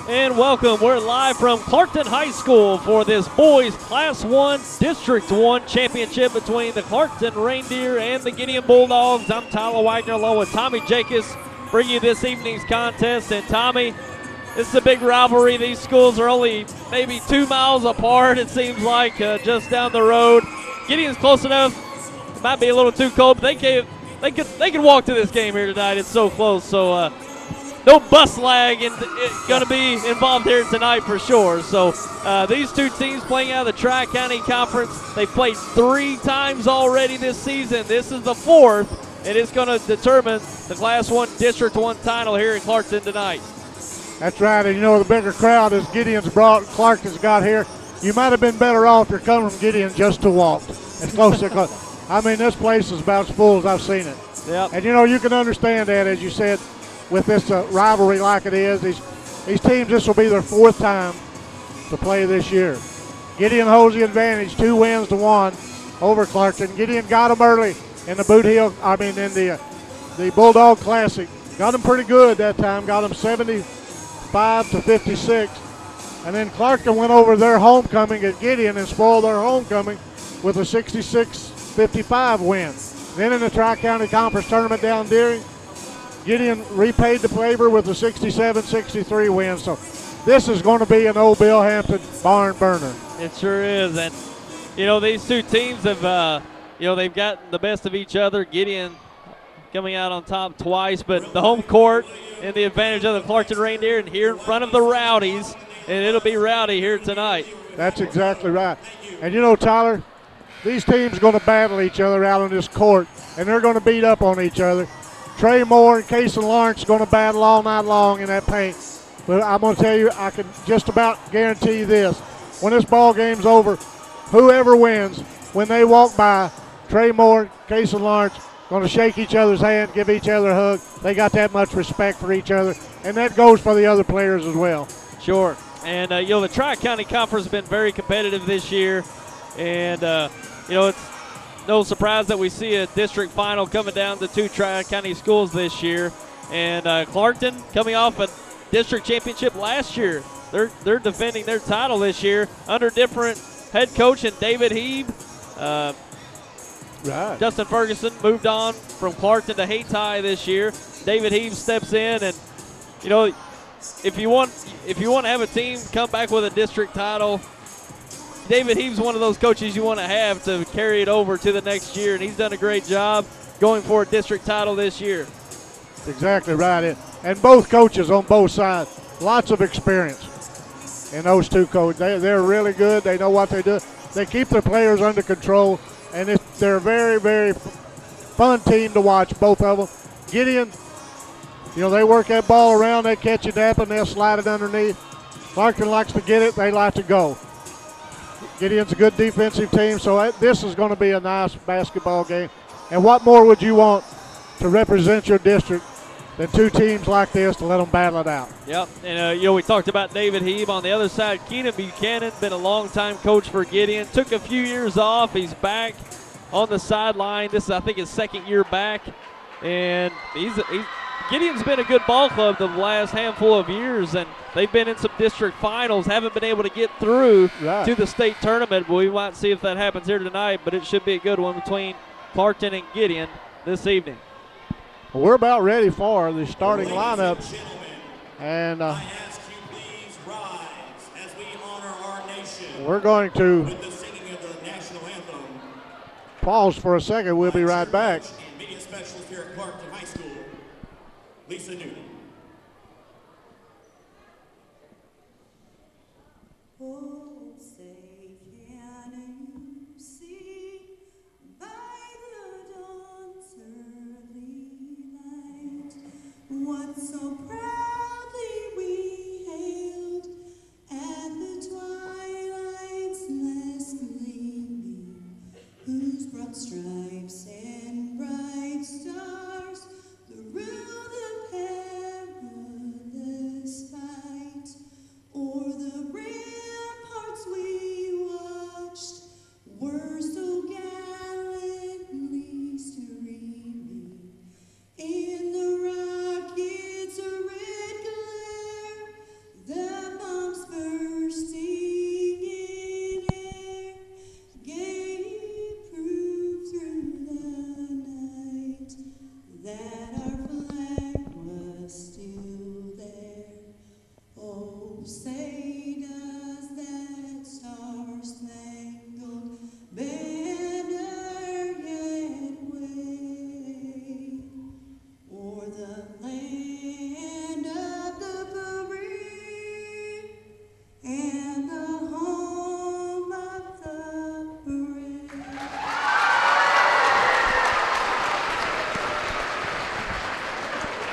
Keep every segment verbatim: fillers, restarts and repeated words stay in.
And welcome. We're live from Clarkton High School for this boys Class one District one championship between the Clarkton Reindeer and the Gideon Bulldogs. I'm Tyler Wagner along with Tommy Jacobs, bringing you this evening's contest. And Tommy, this is a big rivalry. These schools are only maybe two miles apart, it seems like, uh, just down the road. Gideon's close enough. It might be a little too cold, but they can they could they could walk to this game here tonight. It's so close. So uh, no bus lag and going to be involved here tonight for sure. So uh, these two teams playing out of the Tri-County Conference, they've played three times already this season. This is the fourth, and it's going to determine the Class one District one title here in Clarkton tonight. That's right, and you know the bigger crowd as Gideon's brought, Clarkton's got here. You might have been better off if you're coming from Gideon just to walk. It's close to close. I mean, this place is about as full as I've seen it. Yep. And you know, you can understand that, as you said, with this uh, rivalry like it is. These, these teams, this will be their fourth time to play this year. Gideon holds the advantage, two wins to one over Clarkton. Gideon got them early in the Boot Hill, I mean in the, uh, the Bulldog Classic. Got them pretty good that time, got them seventy-five to fifty-six. And then Clarkton went over their homecoming at Gideon and spoiled their homecoming with a sixty-six fifty-five win. Then in the Tri-County Conference Tournament down Deering, Gideon repaid the favor with a sixty-seven sixty-three win. So this is going to be an old Bill Hampton barn burner. It sure is. And, you know, these two teams have, uh, you know, they've gotten the best of each other. Gideon coming out on top twice, but the home court and the advantage of the Clarkton Reindeer, and here in front of the Rowdies, and it'll be rowdy here tonight. That's exactly right. And, you know, Tyler, these teams are going to battle each other out on this court, and they're going to beat up on each other. Trey Moore and Casey Lawrence are going to battle all night long in that paint. But I'm going to tell you, I can just about guarantee this. When this ball game's over, whoever wins, when they walk by, Trey Moore, Casey Lawrence, going to shake each other's hand, give each other a hug. They got that much respect for each other, and that goes for the other players as well. Sure. And, uh, you know, the Tri-County Conference has been very competitive this year. And, uh, you know, it's no surprise that we see a district final coming down to two Tri-County schools this year. And uh, Clarkton coming off a district championship last year. They're, they're defending their title this year under different head coach and David Heeb. Uh, right. Justin Ferguson moved on from Clarkton to Hayti this year. David Heeb steps in, and, you know, if you want if you want to have a team come back with a district title, David Heeb's one of those coaches you want to have to carry it over to the next year, and he's done a great job going for a district title this year. That's exactly right. And both coaches on both sides, lots of experience in those two coaches. They, they're really good. They know what they do. They keep their players under control, and it, they're a very, very fun team to watch, both of them. Gideon, you know, they work that ball around, they catch it up, and they'll slide it underneath. Clarkton likes to get it, they like to go. Gideon's a good defensive team, so this is going to be a nice basketball game. And what more would you want to represent your district than two teams like this to let them battle it out? Yep, and uh, you know, we talked about David Heeb. On the other side, Keenan Buchanan, been a long-time coach for Gideon. Took a few years off. He's back on the sideline. This is, I think, his second year back. And he's, he's Gideon's been a good ball club the last handful of years, and they've been in some district finals, haven't been able to get through right. to the state tournament. But we might see if that happens here tonight, but it should be a good one between Clarkton and Gideon this evening. Well, we're about ready for the starting lineup. And uh, we're going to pause for a second. We'll be right back. Media specialist here at Clarkton High School, Lisa Newton. Oh, say, can you see by the dawn's early light what so proudly we hailed at the twilight's last gleaming, whose broad stripes and bright stars through the perilous fight o'er the ramparts we watched were so gallantly streaming in the rocket's red glare. The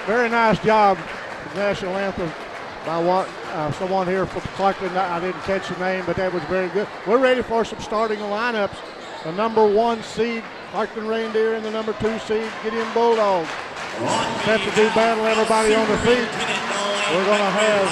very nice job, the national anthem by what, uh, someone here from Clarkton. I didn't catch the name, but that was very good. We're ready for some starting lineups. The number one seed, Clarkton Reindeer, and the number two seed, Gideon Bulldogs. Set to do battle, everybody on their feet. We're going to have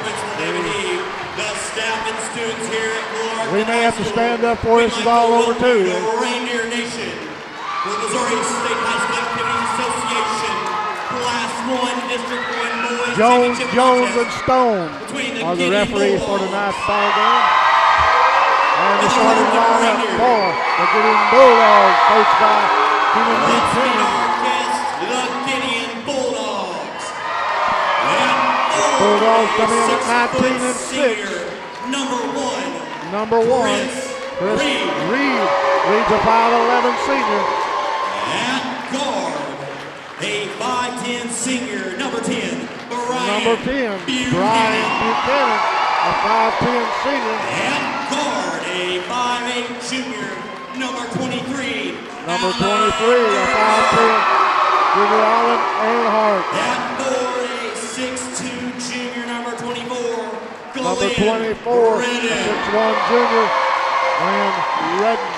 the staff and students here at Clarkton. We may have to stand up for this is all over too. The Reindeer Nation, the Missouri State High School Activities Association, Class one, District one Boys Jones, Championship Jones, and contest Stone between the are the Gideon referees for Bulldogs tonight's ball game. And the starting lineup for the Gideon Bulldogs, coached by Keenan Let's meet Buchanan. our guests, the Gideon Bulldogs. And Bulldogs come in at six nineteen foot and six. senior, number one, Number one, Chris Reed. Reed. Reed's a five eleven senior. At guard, a five ten senior, number ten, Brian Number ten, Buchanan. Brian Buchanan, a five ten senior. At guard, a five eight junior, number twenty-three, Number Alan twenty-three, a five ten junior, Allen Earnhardt. At board, a six two junior, number twenty-four, Number Glenn twenty-four, a Redden. six one junior, Glenn Redden.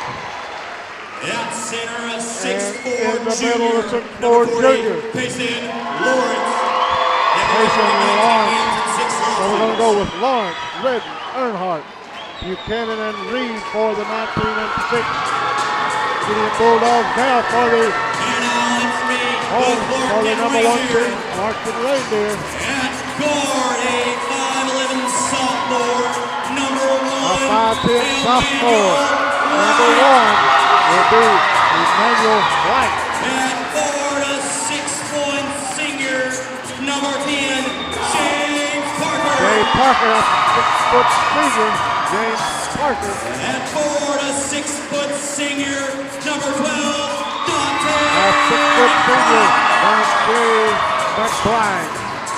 At center, a six four And in the junior, middle, a six four number forty, junior. Payson Lawrence. And Payson those are the Lawrence. champions in six So we're going to losses. go with Lawrence, Redden, Earnhardt, Buchanan, and Reed for the nineteen and six Gideon Bulldogs. Now for the And now it's me, home the for the Clarkton number one Reindeer. team, Clarkton Reindeer. At guard, a five eleven sophomore, number A one, five ten sophomore. Number Emmanuel one will be Emmanuel White. At forward, a six one senior, number ten, James Parker. Jay Parker, a six-foot senior, James Parker. At forward, a six foot senior, number twelve, Dante. A six-foot senior, Dante McBride.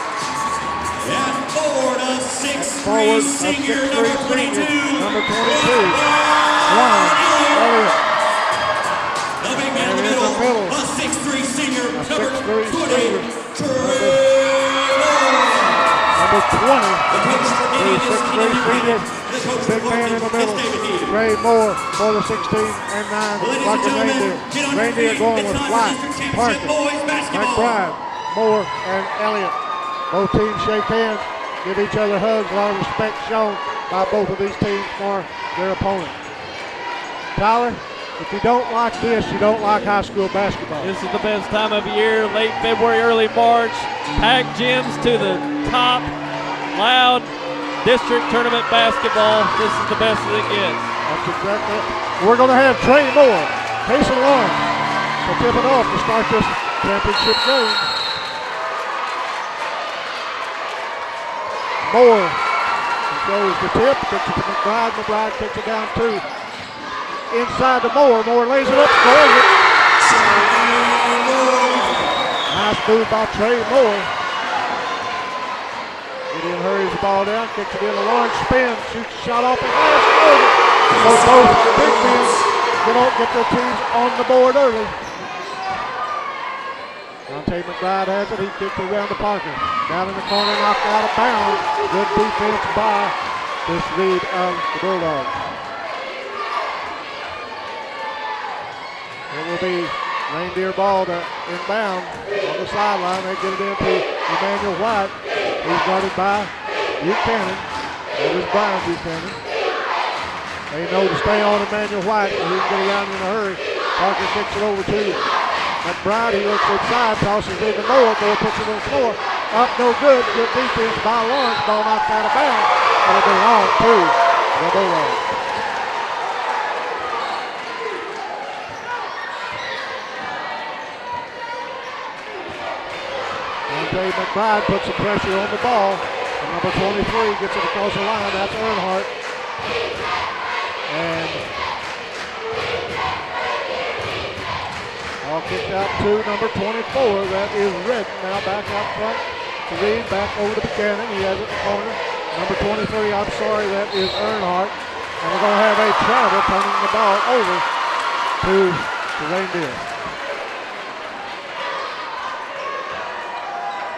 At forward, a six Forward, three a senior, six number three senior, twenty-two, number twenty-two, Ron Ron Elliott. Elliott. The big man And in the in the middle, middle, a six three senior, a number six three twenty, senior, Trey Number twenty, The coach for the Gideon is six three Gideon senior, Reed. The coach for big man in the Clarkton middle, is David Heath. Ray Moore for the sixteen and nine, Ladies and Clarkton gentlemen, Reindeer. get on your Reindeer feet. going It's with time for White, district championship Parker, boys basketball. McBride, Moore, and Elliott. Both teams shake hands, give each other hugs. A lot of respect shown by both of these teams for their opponent. Tyler, if you don't like this, you don't like high school basketball. This is the best time of year, late February, early March. Packed gyms to the top, loud district tournament basketball. This is the best that it gets. That's exactly it. We're going to have Trey Moore, Payson Lawrence to tip it off to start this championship game. Moore controls the tip, kicks it to McBride. McBride kicks it down two. Inside to Moore. Moore lays it up, scores it. Nice move by Trey Moore. Gideon hurries the ball down, kicks it in. Lawrence spins, shoots a shot off the glass, scores it. So both big men get, on, get their teams on the board early. Dante McBride has it. He kicks it around to Parker. Down in the corner, knocked out of bounds. Good defense by this lead of the Bulldogs. It will be Reindeer ball to inbound on the sideline. They get it into Emmanuel White. He's guarded by Buchanan. That is Brian Buchanan. They know to stay on Emmanuel White, so he can get around in a hurry. Parker kicks it over to McBride. He looks inside, tosses it to Moore. Moore puts it on the floor. Up, no good. Good defense by Lawrence. Ball knocked out of bounds. It'll be long to the Bulldogs. Dante McBride puts some pressure on the ball. And number twenty-three gets it across the line. That's Earnhardt. And ball kicked out to number twenty-four. That is Red. Now back out front to Reed. Back over to Buchanan. He has it in the corner. Number twenty-three, I'm sorry, that is Earnhardt. And we're going to have a travel turning the ball over to the Reindeer.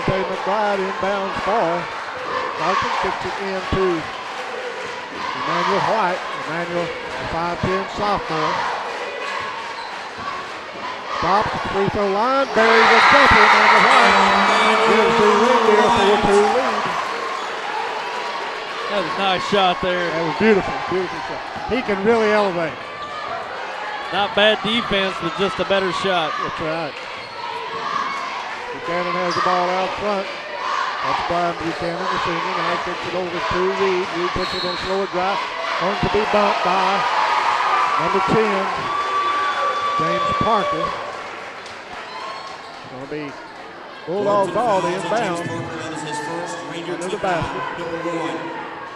Devontae McBride inbounds ball. Clarkton kicks it in to Emmanuel White. Emmanuel, the five ten sophomore. Stops at the free throw line, buries a jumper. Emmanuel White gives the Reindeer a four two lead. That was a nice shot there. That was beautiful, beautiful shot. He can really elevate. Not bad defense, but just a better shot. That's right. Buchanan has the ball out front. That's Brian Buchanan, the senior. Now he kicks it over to Reed. Reed puts it on slower drive. Going to be bumped by number ten, James Parker. Going to be Bulldog ball to inbound. Under the basket.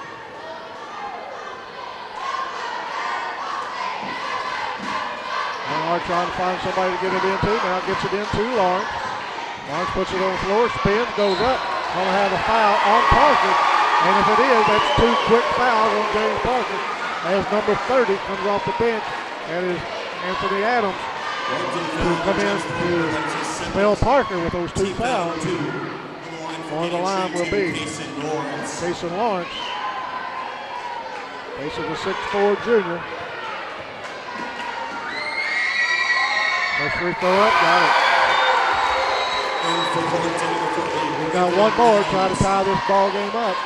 Now trying to find somebody to get it into. Now gets it into Lawrence. Lawrence puts it on the floor, spins, goes up. Going to have a foul on Parker. And if it is, that's two quick fouls on James Parker. As number thirty comes off the bench. That is Anthony Adams, who come in to spell Parker with those two fouls. On the line will be Jason Lawrence. Jason, the six four junior. First free throw up, got it. We got one more, trying to tie this ball game up.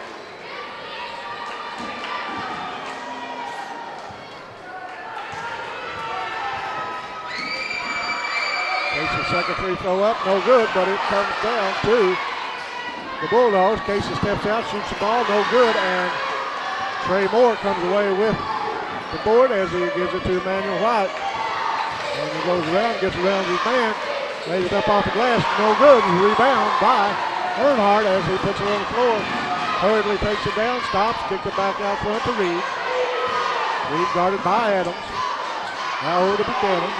Takes the second free throw up, no good, but it comes down to the Bulldogs. Casey steps out, shoots the ball, no good, and Trey Moore comes away with the board as he gives it to Emmanuel White. And he goes around, gets around his man, lays it up off the glass, no good. Rebound by Earnhardt as he puts it on the floor. Hurriedly takes it down, stops, kicks it back out front to Reed. Reed guarded by Adams. Now over to Buchanan.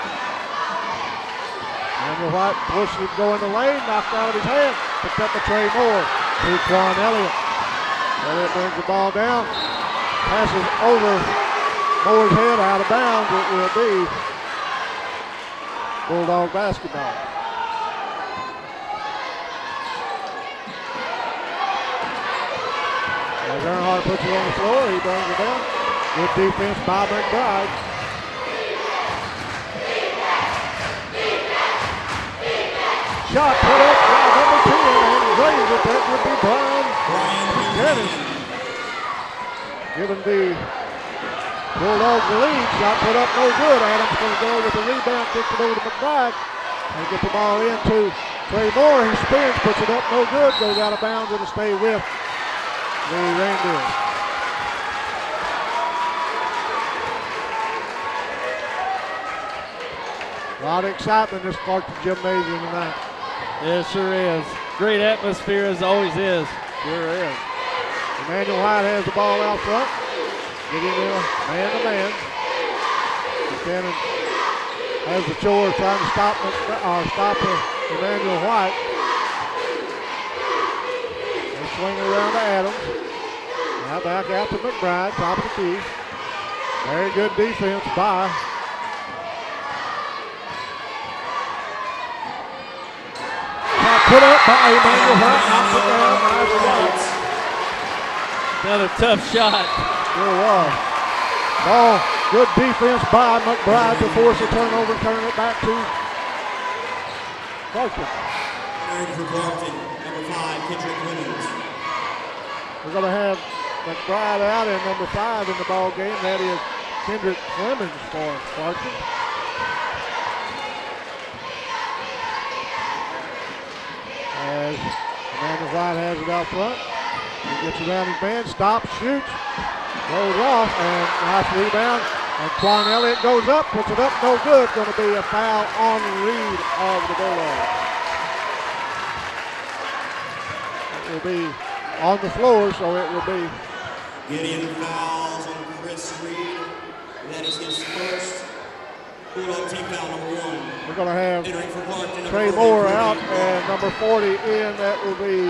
Emmanuel White pushes it to go in the lane, knocked out of his hand, picked up by Trey Moore to Quan Elliott. Elliott brings the ball down, passes over Moore's head out of bounds. It will be Bulldog basketball. As Earnhardt puts it on the floor, he brings it down. Good defense by McBride. Shot put up by number ten and raised it. That would be Brian Buchanan. Given the Bulldogs the lead. Shot put up no good. Adams going to go with the rebound, kicks it over to McBride. And get the ball into Trey Moore. He spins, puts it up no good. Goes out of bounds. It'll stay with the Reindeer. A lot of excitement in this Clarkton gymnasium tonight. It sure is. Great atmosphere as always is. Sure is. Emmanuel White has the ball out front. Getting in man to man. Buchanan has the chore of trying to stop or stop Emmanuel White. They swing it around to Adams. Now back out to McBride, top of the key. Very good defense by put up by Emmanuel White. Knocks it down. Nice shot. Another tough shot. Sure was. Ball, good defense by McBride to force a turnover, turn it back to Clarkton. For Clarkton, number five, Kendrick Williams. We're going to have McBride out and number five in the ball game. That is Kendrick Clemens for Clarkton. As Emmanuel White has it out front. He gets around his man, stops, shoots, goes off, and nice rebound. And Quan Elliott goes up, puts it up, no good. Going to be a foul on Reed of the Bulldogs. It will be on the floor, so it will be. Gideon fouls on Chris Reed. That is his first Bulldog team foul, number one. We're going to have Entering for Clarkton, Trey number Moore forty, out Kendrick and number forty in. That will be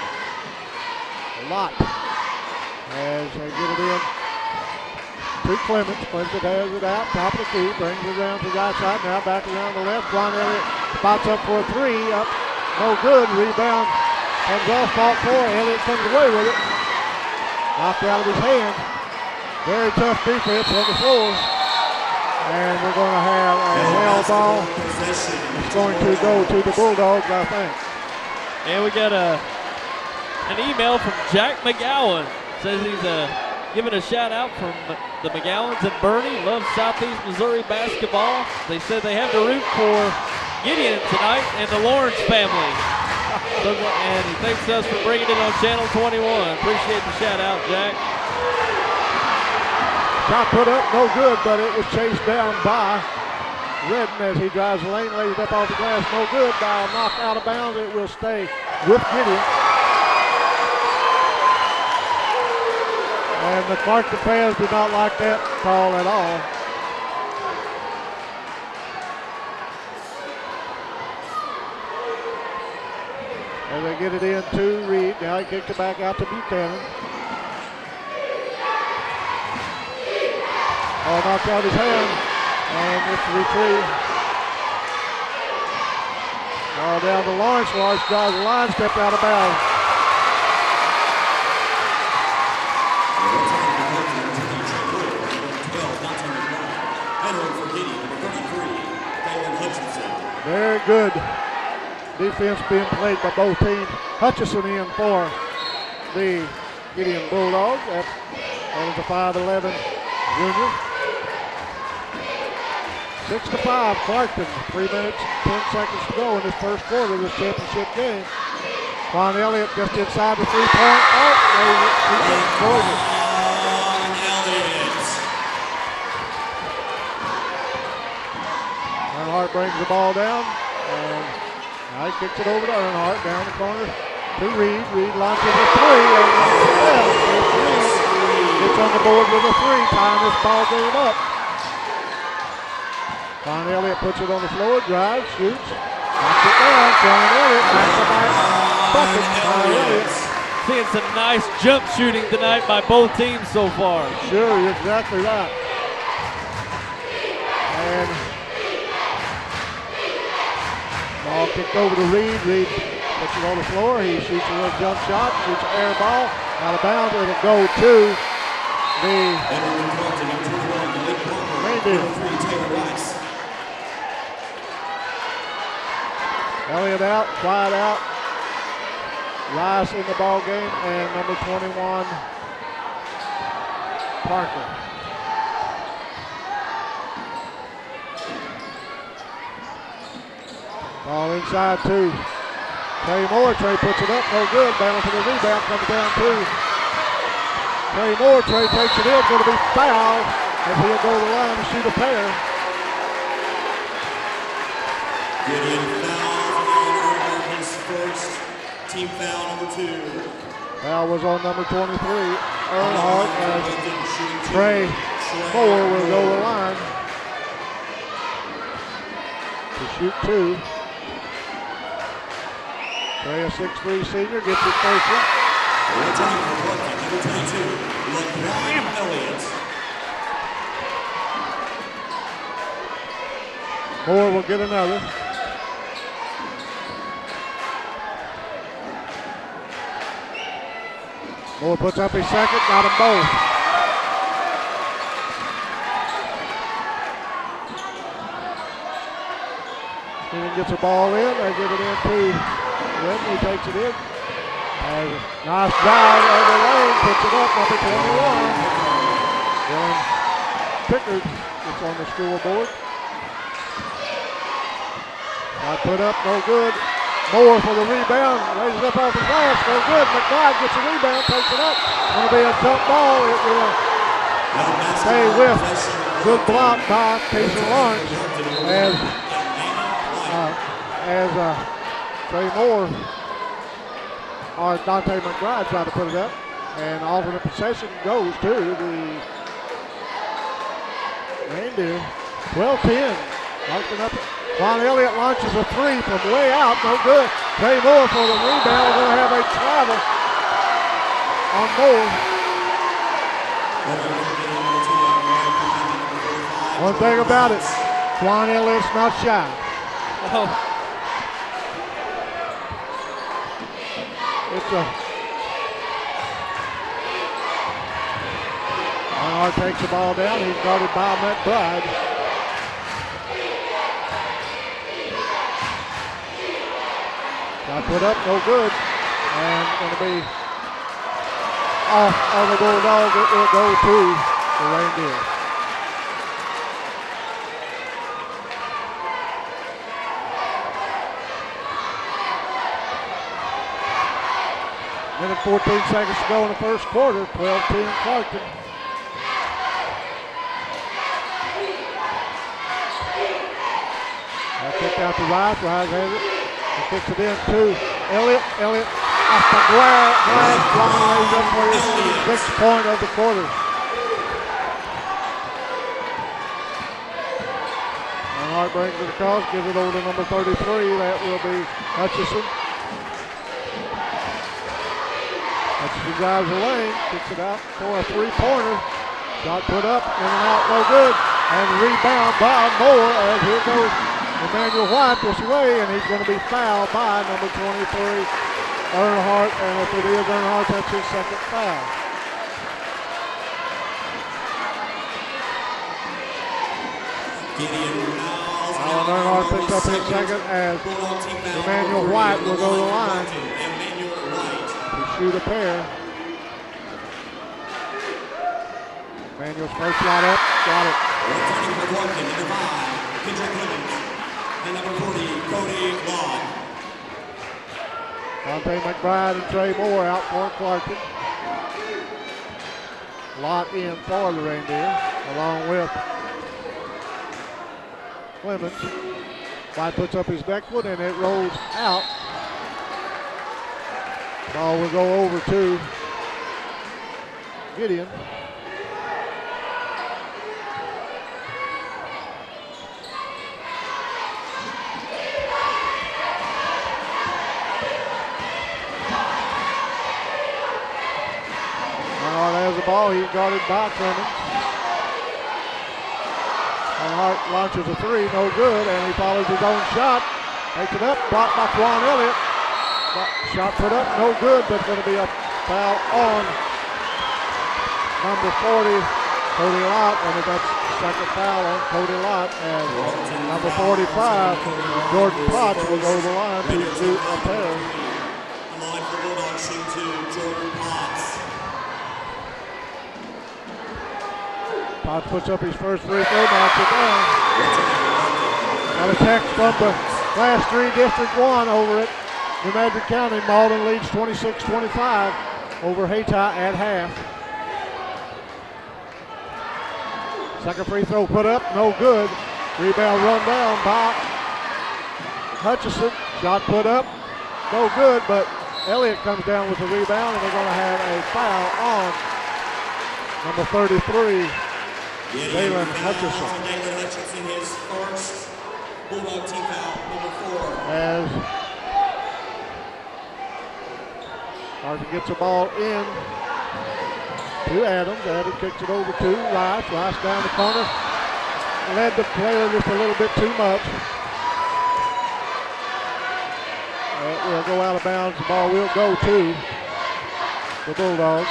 a lot. As they get it in to Clemens. Clemens has it out, top of the key, brings it around to the right side, now back around the left. Quan Elliott spots up for a three, up no good. Rebound comes off, fought for. Elliott comes away with it. Knocked out of his hand. Very tough defense on the floor. And we're going to have a hell ball. It's going to go to the Bulldogs, I think. And we got a an email from Jack McGowan. Says he's uh, giving a shout out from the McGowans and Bernie. Loves Southeast Missouri basketball. They said they have to root for Gideon tonight and the Lawrence family. So, and he thanks us for bringing it on Channel twenty-one. Appreciate the shout out, Jack. Shot put up, no good, but it was chased down by Redden as he drives the lane, lays it up off the glass. No good. Ball knocked out of bounds. It will stay with Gideon. And the Clarkton fans did not like that call at all. And they get it in to Reed. Now he kicks it back out to Buchanan. Oh, knocked out his hand, and it's a retrieve. Ball down to Lawrence. Lawrence drives the line, stepped out of bounds. Very good defense being played by both teams. Hutchison in for the Gideon Bulldogs. That is a five eleven junior. Six to five, Clarkton. Three minutes, ten seconds to go in this first quarter of this championship game. Quan Elliott just inside the three-point. Oh, he scores it. Earnhardt brings the ball down, and now he kicks it over to Earnhardt down the corner to Reed. Reed launches a three, and gets on the board with a three, tying this ball game up. Quan Elliott puts it on the floor, drives, shoots, knocks it down. Quan Elliott knocks it back. Bucket by Elliott. Seeing some nice jump shooting tonight by both teams so far. Sure, you're exactly right. And ball kicked over to Reed. Reed puts it on the floor. He shoots a little jump shot, shoots an air ball. Out of bounds, it'll go to the Reindeer. Elliott out, Clyde out. Rice in the ball game, and number twenty-one, Parker. Ball inside two. Trey Moore, Trey puts it up, no good. Battle for the rebound, comes down two. Trey Moore, Trey takes it in, going to be fouled as he'll go to the line and shoot a pair. Gideon foul, his first team foul, number two. Foul was on number twenty-three, Earnhardt, as Trey Moore will go to the line to shoot two. Trey, a six three senior, gets his first one. Number twenty-two, LeBron Elliott. Moore will get another. Moore puts up his second, got them both. Gideon gets the ball in, they give it in to Redden, he takes it in. And nice drive over the lane, puts it up, number twenty-one. Dylan Pickard gets on the scoreboard. Got put up, no good. Moore for the rebound, lays it up off the glass, no good. McBride gets the rebound, takes it up. Going to be a jump ball. It will stay with. Good block by Casey Lawrence as uh, as uh, Trey Moore or Dante McBride tried to put it up, and alternate possession goes to the Reindeer. twelve ten. Up. Quan Elliott launches a three from way out, no good. Trey Moore for the rebound. We're going to have a travel on Moore. One thing about it, Quan Elliott's not shy. Oh. It's a Barnhart takes the ball down. He's guarded by McBride. Shot put up, no good. And going to be off on the Bulldog. It will go to the Reindeer. Minute fourteen seconds to go in the first quarter. twelve ten Clarkton. That kicked out to Rice. Rice has it. He kicks it in to Elliott. Elliott off the glass. Glass flies up for his sixth point of the quarter. Barnhart brings it across, gives it over to number thirty-three. That will be Hutchison. Hutchison drives the lane, kicks it out for a three-pointer. Shot put up, in and out, no good. And rebound by Moore as here goes Emmanuel White this way, and he's going to be fouled by number twenty-three, Earnhardt. And if it is Earnhardt, that's his second foul. Gideon fouls. Alan Earnhardt picks up his second as Emmanuel White will go to the line to shoot a pair. Emmanuel's first shot up, got it. Returning for Clarkton, number five, Kendrick Clemens. And number forty, Cody Lawn. Dante McBride and Trey Moore out for Clarkton. Lot in for the Reindeer, along with Clemens. White puts up his deck foot and it rolls out. Ball will go over to Gideon. Has the ball, he's guarded by Clemens. Hart launches a three, no good, and he follows his own shot. Takes it up, blocked by Quan Elliott. Shot put up, no good, but going to be a foul on number forty, Cody Lott, and that's the second foul on Cody Lott. And number forty-five, Jordan Potts will go to the line to shoot a pair. Line for Bulldog shoot to Jordan Potts. Potts puts up his first free throw, knocks it down. Got a text from the Class three District one over at New Madrid County. Malden leads twenty-six twenty-five over Hayti at half. Second free throw put up, no good. Rebound run down by Hutchison. Shot put up, no good, but Elliott comes down with the rebound, and they're going to have a foul on number thirty-three, Dalen Hutchison. Dalen Hutchison, his first Bulldog team foul, number four. As Harvey gets the ball in to Adams. Adams kicks it over to Rice. Rice down the corner. Led the player just a little bit too much. It will go out of bounds. The ball will go to the Bulldogs.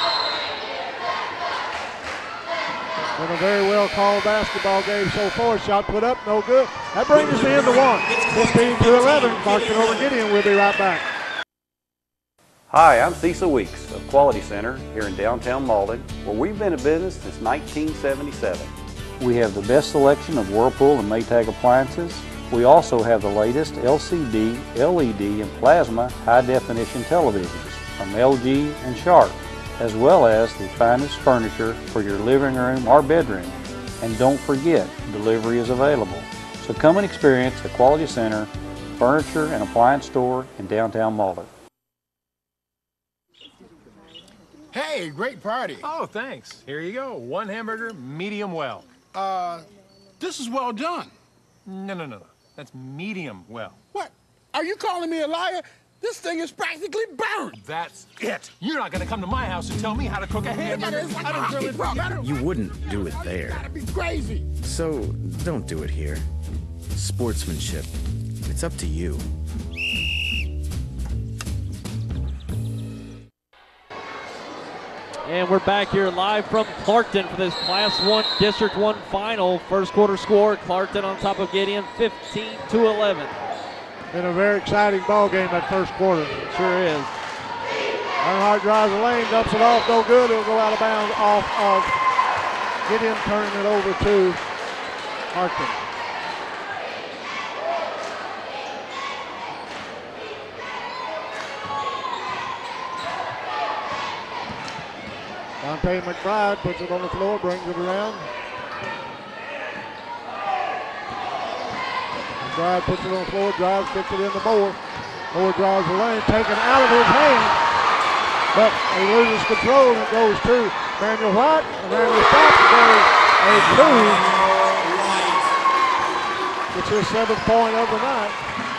Been a very well called basketball game so far. Shot put up, no good. That brings us into one. fifteen to eleven. Clarkton over Gideon. We'll be right back. Hi, I'm Cecil Weeks of Quality Center here in downtown Malden, where we've been in business since nineteen seventy-seven. We have the best selection of Whirlpool and Maytag appliances. We also have the latest L C D, L E D, and plasma high-definition televisions from L G and Sharp, as well as the finest furniture for your living room or bedroom. And don't forget, delivery is available. So come and experience the Quality Center Furniture and Appliance Store in downtown Malden. Hey, great party. Oh, thanks. Here you go. One hamburger, medium well. Uh, this is well done. No, no, no, no. That's medium well. What? Are you calling me a liar? This thing is practically burned. That's it. You're not going to come to my house and tell me how to cook a hamburger. Like I don't really think You wouldn't do it there. That'd be crazy. So don't do it here. Sportsmanship. It's up to you. And we're back here live from Clarkton for this Class one District one final. First quarter score, Clarkton on top of Gideon, fifteen to eleven. Been a very exciting ball game that first quarter. Sure is. Earnhardt drives the lane, dumps it off, no good. It'll go out of bounds off of Gideon, turning it over to Clarkton. Dante McBride puts it on the floor, brings it around. McBride puts it on the floor, drives, kicks it into Moore. Moore drives the lane, taken out of his hand, but he loses control and it goes to Manuel White. Manuel stops and goes a two. It's his seventh point of the night.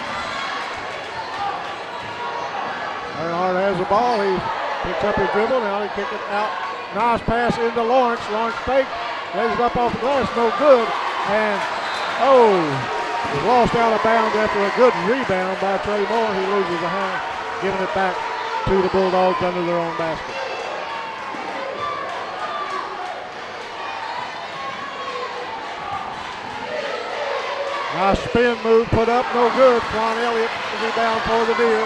Earnhardt has the ball. He picks up his dribble. Now he kicks it out. Nice pass into Lawrence. Lawrence fake. Lays it up off the glass. No good. And, oh, was lost out of bounds after a good rebound by Trey Moore. He loses a hand, giving it back to the Bulldogs under their own basket. Nice spin move put up, no good. Quan Elliott, the rebound for the Deer.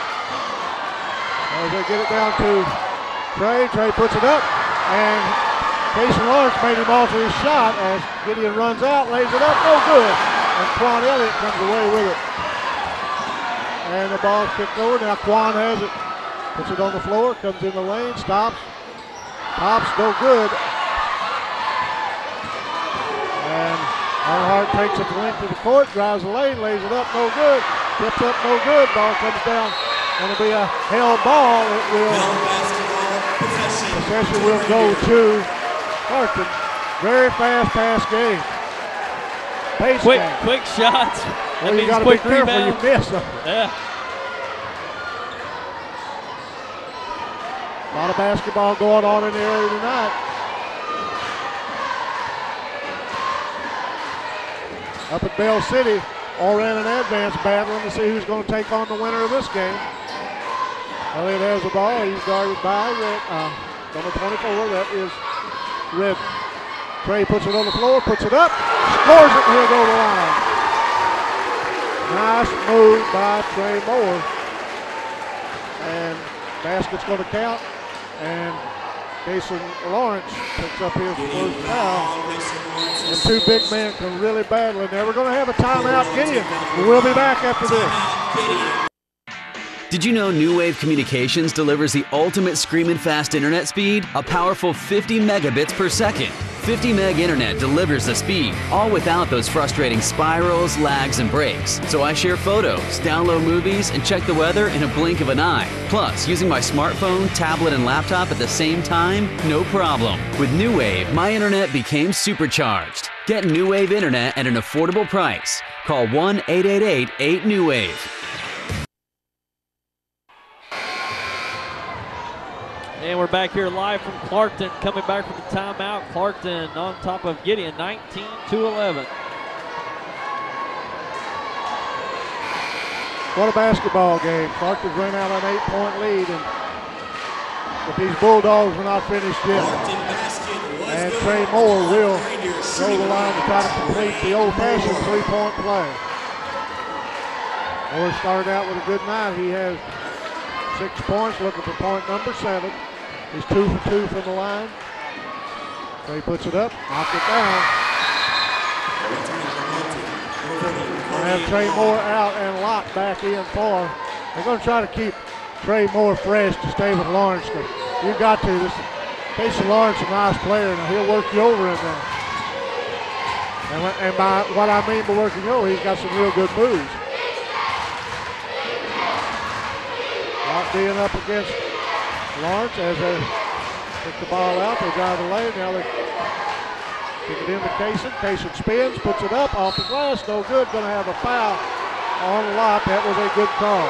As they get it down to Trey, Trey puts it up, and Casey Lawrence made him alter his shot as Gideon runs out, lays it up, no good. And Quan Elliott comes away with it. And the ball's kicked over. Now Quan has it. Puts it on the floor, comes in the lane, stops. Pops, no good. And Earnhardt takes it the length of the court, drives the lane, lays it up, no good. Tips up, no good. Ball comes down. Going to be a held ball. It will. Possession will go to Clarkton. Very fast pass game. Pace quick, game. quick shots. Well, that you got to be careful rebound. You miss them. Yeah. A lot of basketball going on in the area tonight. Up at Bell City, all ran an advance battling to see who's going to take on the winner of this game. Elliott has the ball. He's guarded by Red, uh, number twenty-four. That is Red. Trey puts it on the floor, puts it up, scores it, and he'll go to the line. Nice move by Trey Moore. And basket's going to count. And Jason Lawrence picks up his first foul. And two big men can really battle in there. We're going to have a timeout, Gideon. We'll be back after this. Did you know New Wave Communications delivers the ultimate screaming fast internet speed? A powerful fifty megabits per second. fifty meg internet delivers the speed, all without those frustrating spirals, lags, and breaks. So I share photos, download movies, and check the weather in a blink of an eye. Plus, using my smartphone, tablet, and laptop at the same time, no problem. With New Wave, my internet became supercharged. Get New Wave internet at an affordable price. Call one eight eight eight eight New Wave. And we're back here live from Clarkton, coming back from the timeout. Clarkton on top of Gideon, nineteen to eleven. What a basketball game. Clarkton's run out an eight-point lead, and but these Bulldogs are not finished yet. And Trey Moore will go the line to try to complete the old-fashioned three-point play. Moore started out with a good night. He has six points, looking for point number seven. He's two for two from the line. Trey puts it up, knocks it down. We'll have Trey Moore out and Lott back in for. They're going to try to keep Trey Moore fresh to stay with Lawrence. You've got to. This Casey Lawrence is a nice player, and he'll work you over in there. And, and by what I mean by working you over, he's got some real good moves. Lott being up against Lawrence as they pick the ball out. They drive the lane. Now they kick it into Kaysen. Kaysen spins, puts it up off the glass. No good. Going to have a foul on Lott. That was a good call.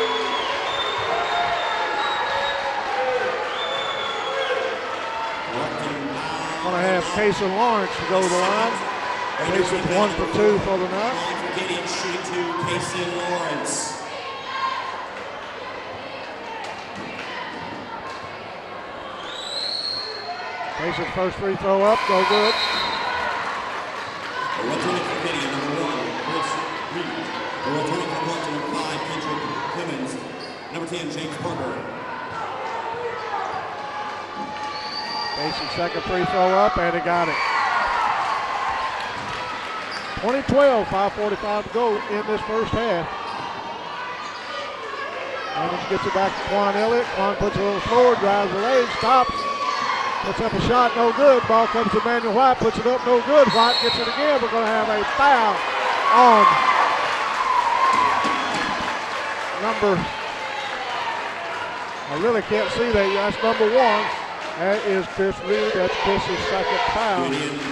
Going to have Kaysen Lawrence to go to the line. Kaysen's one for two for the night. Gideon shooting to Kaysen Lawrence. Mason's first free throw up, no good. Returning for Gideon, number one, Chris Reed. Returning for Clarkton, number five, Kendrick Clemens. Number ten, James Parker. Mason's second free throw up, and he got it. twenty twelve, five forty-five to go in this first half. Clemens gets it back to Quan Elliott. Quan puts it on the floor, drives the lane, stops, puts up a shot, no good. Ball comes to Emmanuel White, puts it up, no good. White gets it again. We're going to have a foul on number, I really can't see that. That's number one. That is Chris Reed. That's Chris's second foul.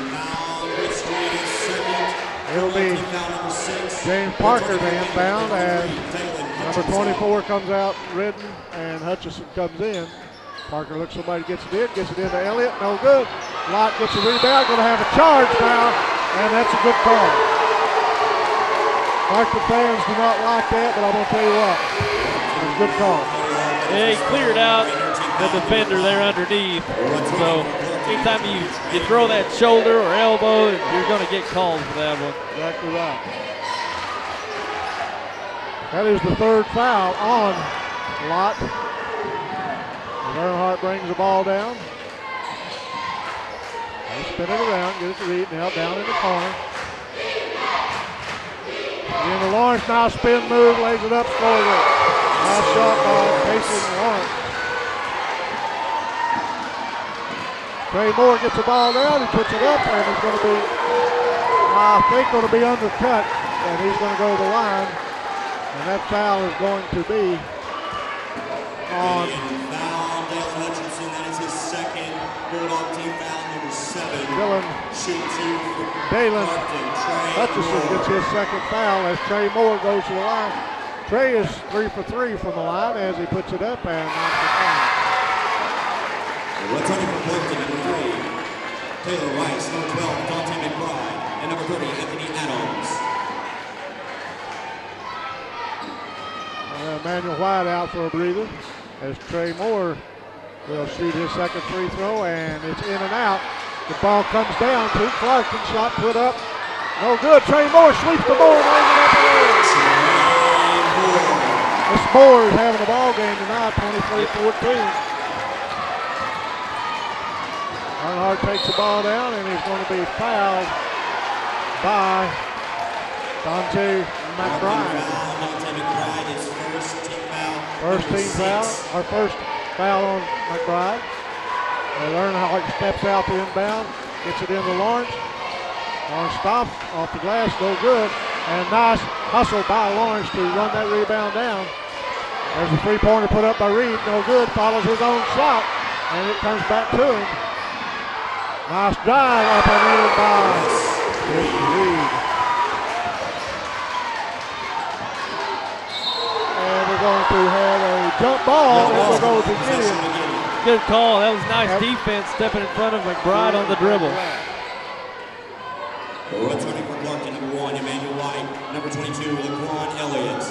It'll be James Parker to inbound as number twenty-four comes out, Redden, and Hutchison comes in. Parker looks somebody, gets it in, gets it into Elliott, no good. Lott gets a rebound, going to have a charge foul, and that's a good call. Clarkton fans do not like that, but I'm going to tell you what, it's a good call. Yeah, he cleared out the defender there underneath. So anytime you, you throw that shoulder or elbow, you're going to get called for that one. Exactly right. That is the third foul on Lott. Earnhardt brings the ball down. They spin it around, get it to Reed, now down in the corner. Into Lawrence, now spin move, lays it up, scores it. Nice shot by Casey Lawrence. Trey Moore gets the ball down, he puts it up, and it's going to be, I think, going to be undercut, and he's going to go to the line. And that foul is going to be on Foul, Dale Hutchinson. That is his second Bulldog team foul, number seven. Dylan Shoot two for Dalen Clarkton. Trey Hutchison Moore. gets his second foul as Trey Moore goes to the line. Trey is three for three from the line as he puts it up and knocks it down. Returning for Clarkton, number three, Taylor Rice. Number twelve, Dante McBride. And number thirty, Anthony Adams. Uh, Emmanuel White out for a breather as Trey Moore will shoot his second free throw, and it's in and out. The ball comes down to Clarkton, shot put up, no good. Trey Moore sweeps the ball and lays it up and in. This Moore is having a ball game tonight, twenty-three fourteen. Earnhardt takes the ball down, and he's going to be fouled by Dante McBride. Dante McBride is first team foul. First team foul, our first foul on McBride. And Earnhardt steps out the inbound, gets it into Lawrence. Lawrence stops off the glass, no good. And nice hustle by Lawrence to run that rebound down. There's a three-pointer put up by Reed, no good. Follows his own shot, and it comes back to him. Nice drive up and in by Reed. And we're going to have a jump ball, and we'll go to Gideon. Good call. That was nice defense stepping in front of McBride on the dribble. Returning for Clarkton, number one, Emmanuel White. Number twenty-two, Laquan Elliott.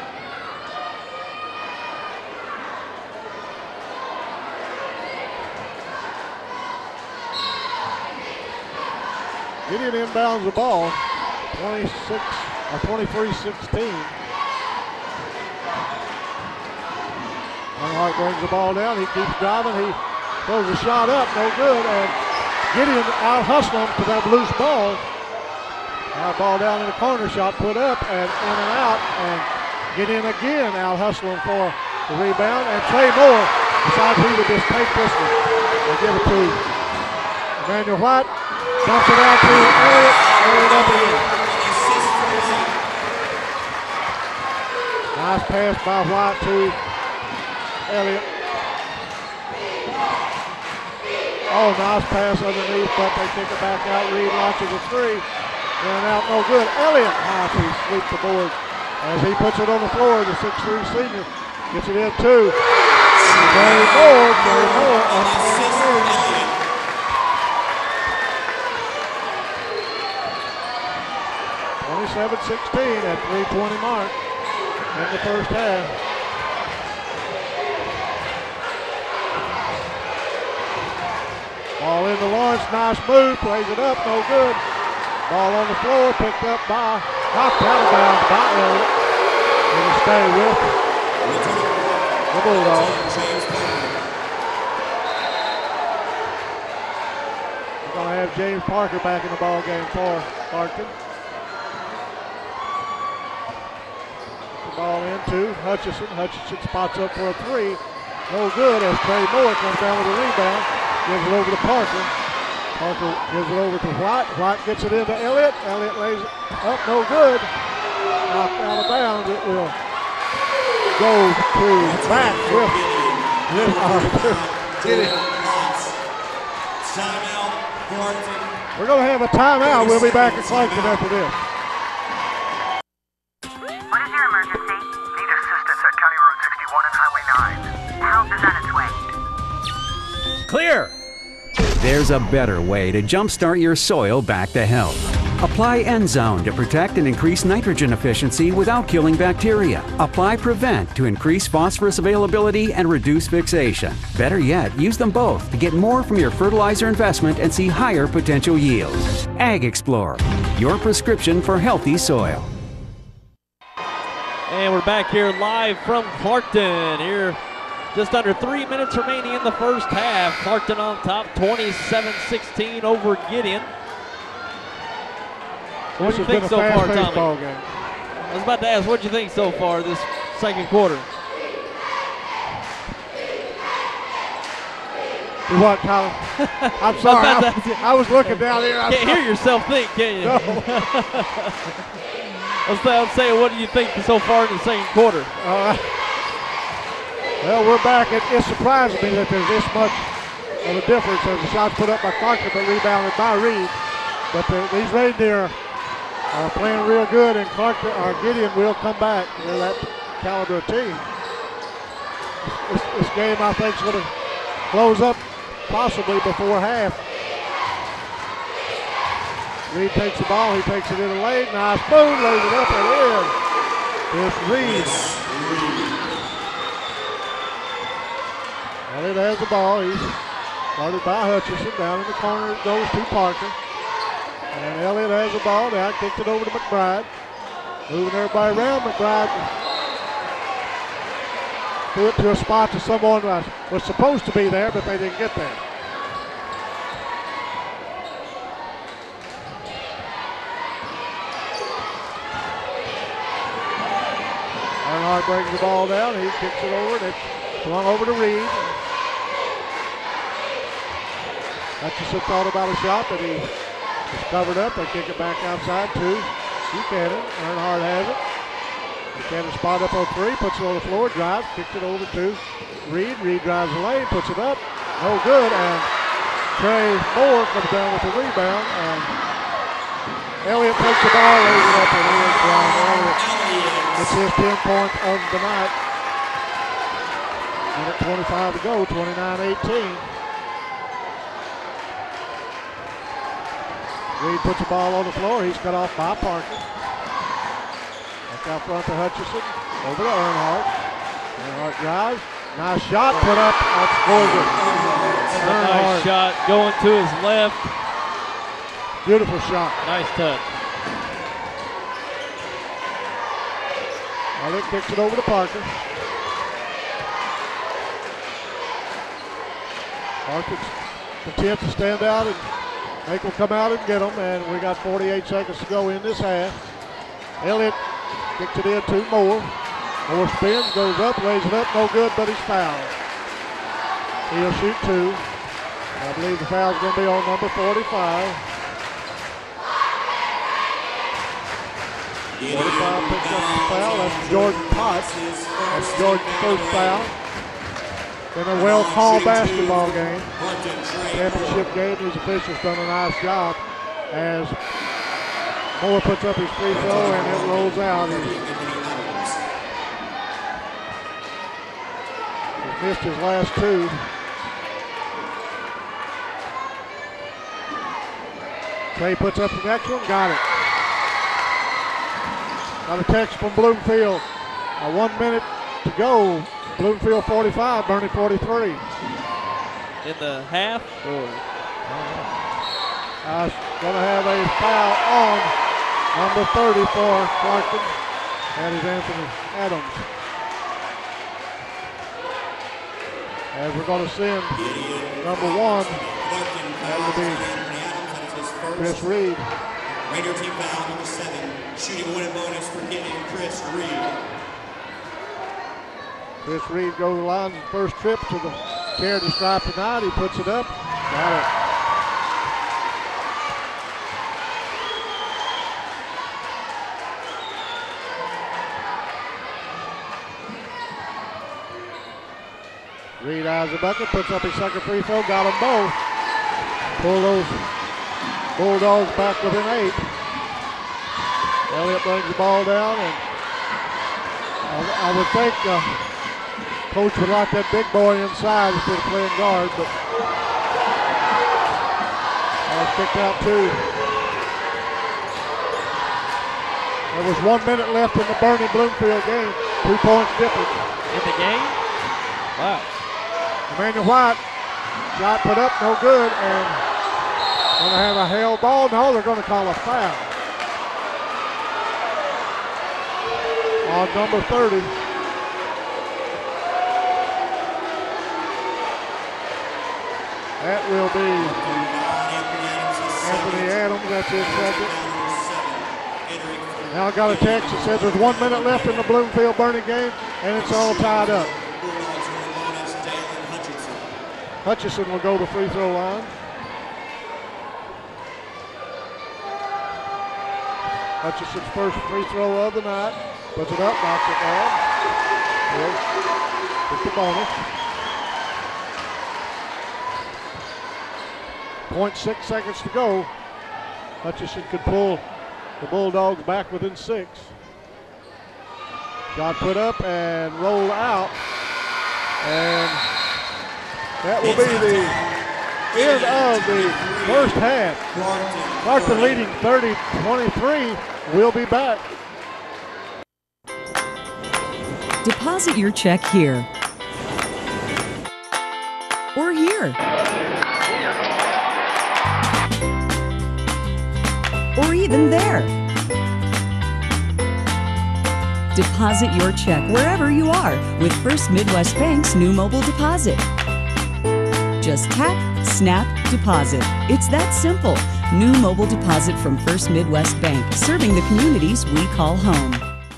Gideon inbounds the ball, twenty-six or twenty-three sixteen. Earnhardt brings the ball down. He keeps driving. He throws a shot up, no good. And Gideon out hustling to that loose ball. Now ball down in the corner, shot put up and in and out. And Gideon again out hustling for the rebound. And Trey Moore decides he would just take this one and give it to Emmanuel White. Dumps it out to Elliott. Elliott up again. Nice pass by White to Elliott. Oh, nice pass underneath, but they kick it back out. Reed launches a three. In and out, no good. Elliott, nice, he sweeps the board as he puts it on the floor. The six three senior gets it in two. Very Moore, very Moore on the twenty-seven sixteen at three twenty mark in the first half. Ball into Lawrence, nice move, plays it up, no good. Ball on the floor, picked up by, knocked out of bounds by Elliott. It'll stay with the Bulldogs. We're going to have James Parker back in the ball game for Clarkton. The ball into Hutchison. Hutchison spots up for a three. No good as Trey Moore comes down with a rebound. Gives it over to Parker. Parker gives it over to White. White gets it into Elliott. Elliott lays it up, no good. Knocked out of bounds. It will go to back with, with our Gideon. Timeout, Clarkton. We're going to have a timeout. We'll be back at Clarkton after this. What is your emergency? Need assistance at County Road sixty-one and Highway nine. Help is on its way. Clear! There's a better way to jumpstart your soil back to health. Apply N-Zone to protect and increase nitrogen efficiency without killing bacteria. Apply Prevent to increase phosphorus availability and reduce fixation. Better yet, use them both to get more from your fertilizer investment and see higher potential yields. Ag Explorer, your prescription for healthy soil. And we're back here live from Clarkton. Here, just under three minutes remaining in the first half. Clarkton on top, twenty-seven sixteen over Gideon. What do you think so far, Tommy? Ball game. I was about to ask, what do you think so far this second quarter? You what, Colin? I'm sorry. I, I, I was looking down here. You can't hear yourself think, can you? No. I was, I was saying, what do you think so far in the second quarter? Uh, well, we're back. It, it surprises me that there's this much of a difference as the shots put up by Clarkton but rebounded by Reed. But the, these Reindeer are playing real good, and Clarkton, or Gideon will come back. They're that caliber of team. This, this game, I think, is going to close up possibly before half. Reed takes the ball. He takes it in the lane. Nice move. Lays it up and in. It's Reed. Elliott has the ball. He's guarded by Hutchison. Down in the corner it goes to Parker. And Elliott has the ball now. Kicked it over to McBride. Moving everybody around. McBride threw it to a spot to someone that was supposed to be there, but they didn't get there. Earnhardt brings the ball down. He kicks it over. And it's swung over to Reed. Hutchison thought about a shot, but he was covered up. They kick it back outside to Buchanan. Earnhardt has it. Buchanan spot up on three, puts it on the floor, drives, kicks it over to Reed. Reed drives the lane, puts it up. No good, and Trey Moore comes down with the rebound, and Elliott takes the ball, lays it up, and in. Brian Elliott gets his ten points of the night. Minute twenty-five to go, twenty-nine eighteen. Reed puts the ball on the floor. He's cut off by Parker. Back out front to Hutchison. Over to Earnhardt. Earnhardt drives. Nice shot put up. That's Morgan. Nice shot going to his left. Beautiful shot. Nice touch. Elliott kicks it over to Parker. Parker's content to stand out and make them come out and get them, and we got forty-eight seconds to go in this half. Elliott kicks it in to Moore. Moore spins, goes up, lays it up, no good, but he's fouled. He'll shoot two. I believe the foul's going to be on number forty-five. forty-five picks up the foul. That's Jordan Potts. That's Jordan's first foul. Been a well-called basketball game. Championship game. These officials done a nice job as Moore puts up his free throw and it rolls out. He's missed his last two. Trey puts up the next one. Got it. Got a text from Bloomfield. A one minute to go. Bloomfield forty-five, Bernie forty-three. In the half? Or? Uh, going to have a foul on number thirty for Clarkton. That is Anthony Adams. As we're going to send number one, that will be Chris Reed. Raider team foul number seven, shooting win bonus for Gideon, Chris Reed. Chris Reed goes the line his first trip to the charity stripe tonight. He puts it up. Got it. Reed eyes the bucket, puts up his second free throw, got them both. Pull those Bulldogs back within eight. Elliott brings the ball down, and I, I would think uh, Coach would like that big boy inside instead of playing guard, but I was kicked out too. There was one minute left in the Bernie Bloomfield game. Two points difference. In the game? Wow. Emmanuel White, shot put up, no good, and going to have a held ball. No, they're going to call a foul on number thirty. That will be Anthony Adams. That's his second. Now I got a text that says there's one minute left in the Bloomfield Bernie game, and it's all tied up. Hutchison will go to free throw line. Hutchison's first free throw of the night. Puts it up, knocks it down. Gets the bonus. point six seconds to go. Hutchison could pull the Bulldogs back within six. Shot put up and roll out. And that will be the end of the first half. Clarkton leading thirty twenty-three. We'll be back. Deposit your check here or here or even there. Deposit your check wherever you are with First Midwest Bank's new mobile deposit. Just tap, snap, deposit. It's that simple. New mobile deposit from First Midwest Bank, serving the communities we call home.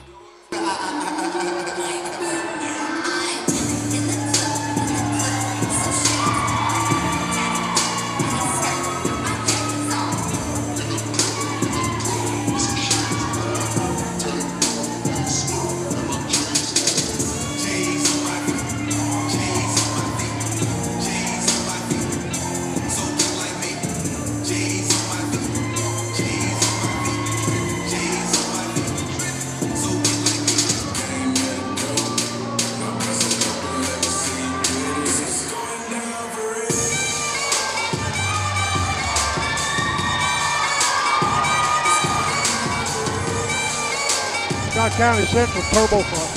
County Central Turbo Front.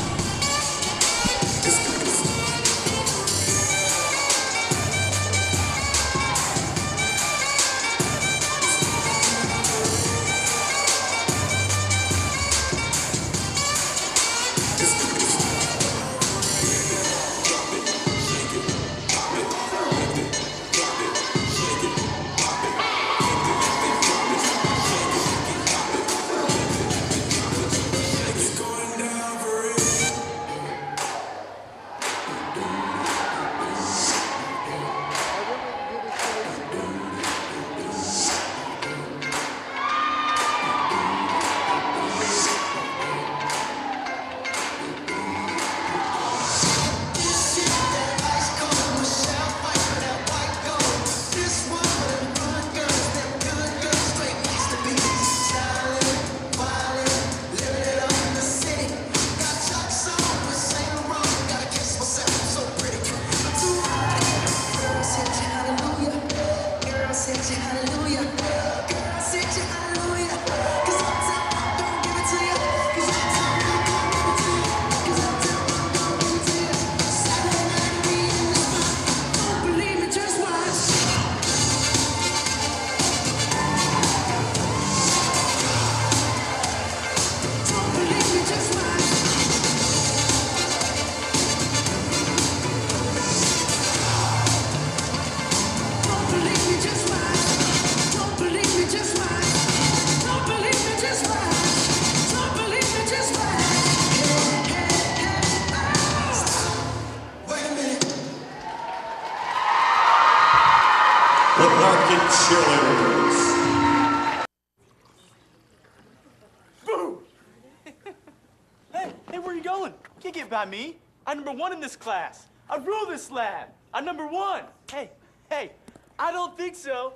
going? Can't get by me. I'm number one in this class. I rule this lab. I'm number one. Hey, hey, I don't think so.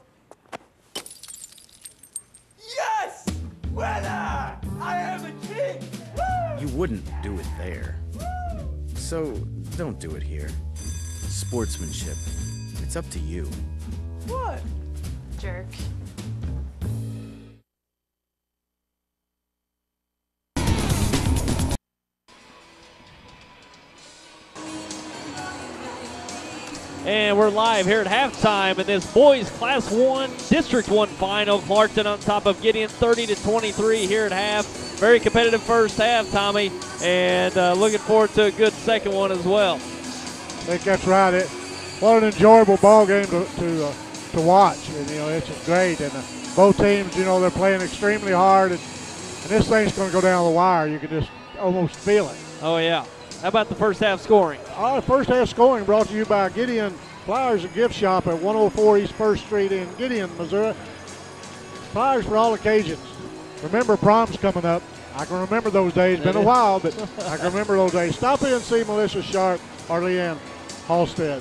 Yes! Winner! I am the king! Woo! You wouldn't do it there. So, don't do it here. Sportsmanship. It's up to you. What? Jerk. And we're live here at halftime in this boys Class one District one final. Clarkton on top of Gideon thirty to twenty-three here at half. Very competitive first half, Tommy, and uh, looking forward to a good second one as well. I think that's right. It, what an enjoyable ball game to to, uh, to watch. And, you know, it's just great. And uh, both teams, you know, they're playing extremely hard. And, and this thing's going to go down the wire. You can just almost feel it. Oh, yeah. How about the first half scoring? All right, first half scoring brought to you by Gideon Flowers and Gift Shop at one oh four East First Street in Gideon, Missouri. Flowers for all occasions. Remember, prom's coming up. I can remember those days. Been a while, but I can remember those days. Stop in and see Melissa Sharp or Leanne Halstead.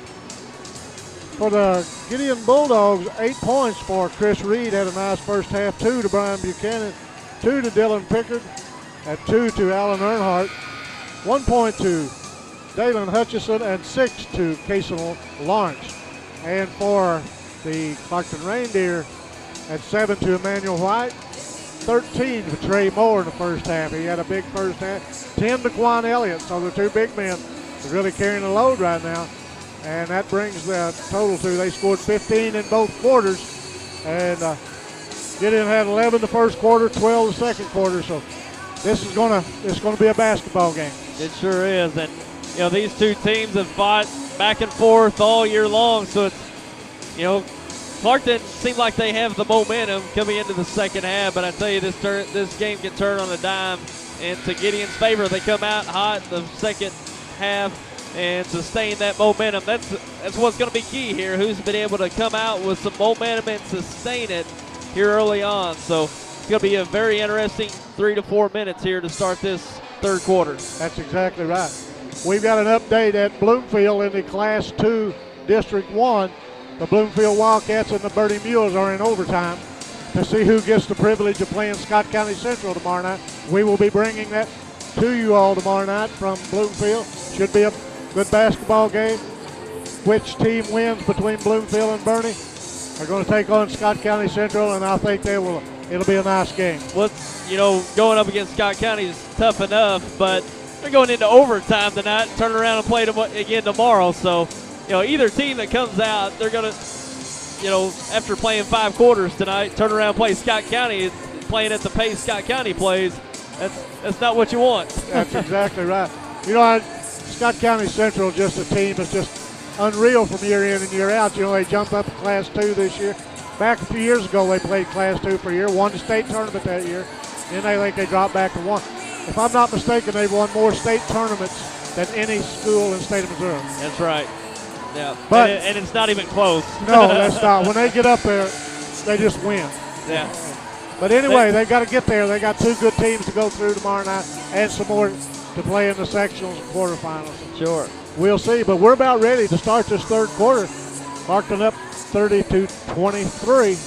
For the Gideon Bulldogs, eight points for Chris Reed. Had a nice first half. Two to Brian Buchanan. Two to Dylan Pickard. And two to Alan Earnhardt. One point to Dalen Hutchison and six to Kason Lawrence. And for the Clarkton Reindeer, at seven to Emmanuel White, thirteen to Trey Moore in the first half. He had a big first half. ten to Quan Elliott. So the two big men are really carrying the load right now. And that brings the total to, they scored fifteen in both quarters. And uh, Gideon had eleven the first quarter, twelve the second quarter. So this is gonna this is gonna be a basketball game. It sure is, and you know these two teams have fought back and forth all year long. So it's, you know, Clarkton seemed like they have the momentum coming into the second half, but I tell you, this turn, this game can turn on a dime into Gideon's favor. They come out hot in the second half and sustain that momentum. That's that's what's going to be key here. Who's been able to come out with some momentum and sustain it here early on. So it's going to be a very interesting three to four minutes here to start this third quarter. That's exactly right. We've got an update at Bloomfield in the Class two District one. The Bloomfield Wildcats and the Bertie Mules are in overtime to see who gets the privilege of playing Scott County Central tomorrow night. We will be bringing that to you all tomorrow night from Bloomfield. Should be a good basketball game. Which team wins between Bloomfield and Bernie are going to take on Scott County Central, and I think they will. It'll be a nice game. Well, you know, going up against Scott County is tough enough, but they're going into overtime tonight, turn around and play them again tomorrow. So, you know, either team that comes out, they're going to, you know, after playing five quarters tonight, turn around and play Scott County, playing at the pace Scott County plays. That's that's not what you want. That's exactly right. You know, I, Scott County Central, just a team that's just unreal from year in and year out. You know, they jumped up to Class two this year. Back a few years ago, they played Class two for a year, won the state tournament that year. Then they think they dropped back to one. If I'm not mistaken, they've won more state tournaments than any school in the state of Missouri. That's right. Yeah, but and, it, and it's not even close. No, that's not. When they get up there, they just win. Yeah. But anyway, they've got to get there. They got two good teams to go through tomorrow night, and some more to play in the sectionals and quarterfinals. Sure. We'll see. But we're about ready to start this third quarter. Clarkton up thirty to twenty-three.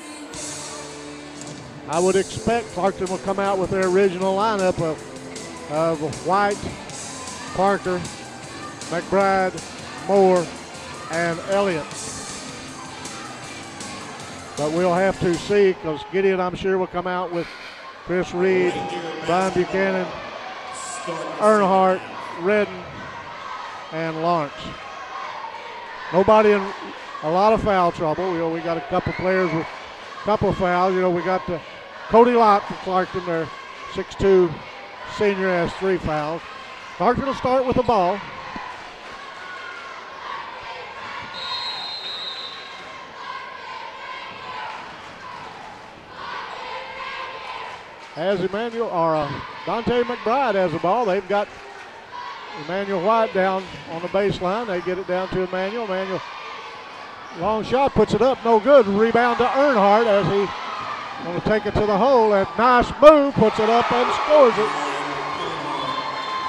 I would expect Clarkton will come out with their original lineup of, of White, Parker, McBride, Moore, and Elliott. But we'll have to see, because Gideon, I'm sure, will come out with Chris Reed, Brian Buchanan, Earnhardt, Redden, and Lawrence. Nobody in a lot of foul trouble. You know, we got a couple players with a couple of fouls. You know, we got the Cody Lott from Clarkton, their six two senior, has three fouls. Clarkton will start with the ball. As Emmanuel, or uh, Dante McBride has the ball. They've got Emmanuel White down on the baseline. They get it down to Emmanuel. Emmanuel, long shot, puts it up, no good. Rebound to Earnhardt as he going to take it to the hole. And nice move, puts it up and scores it.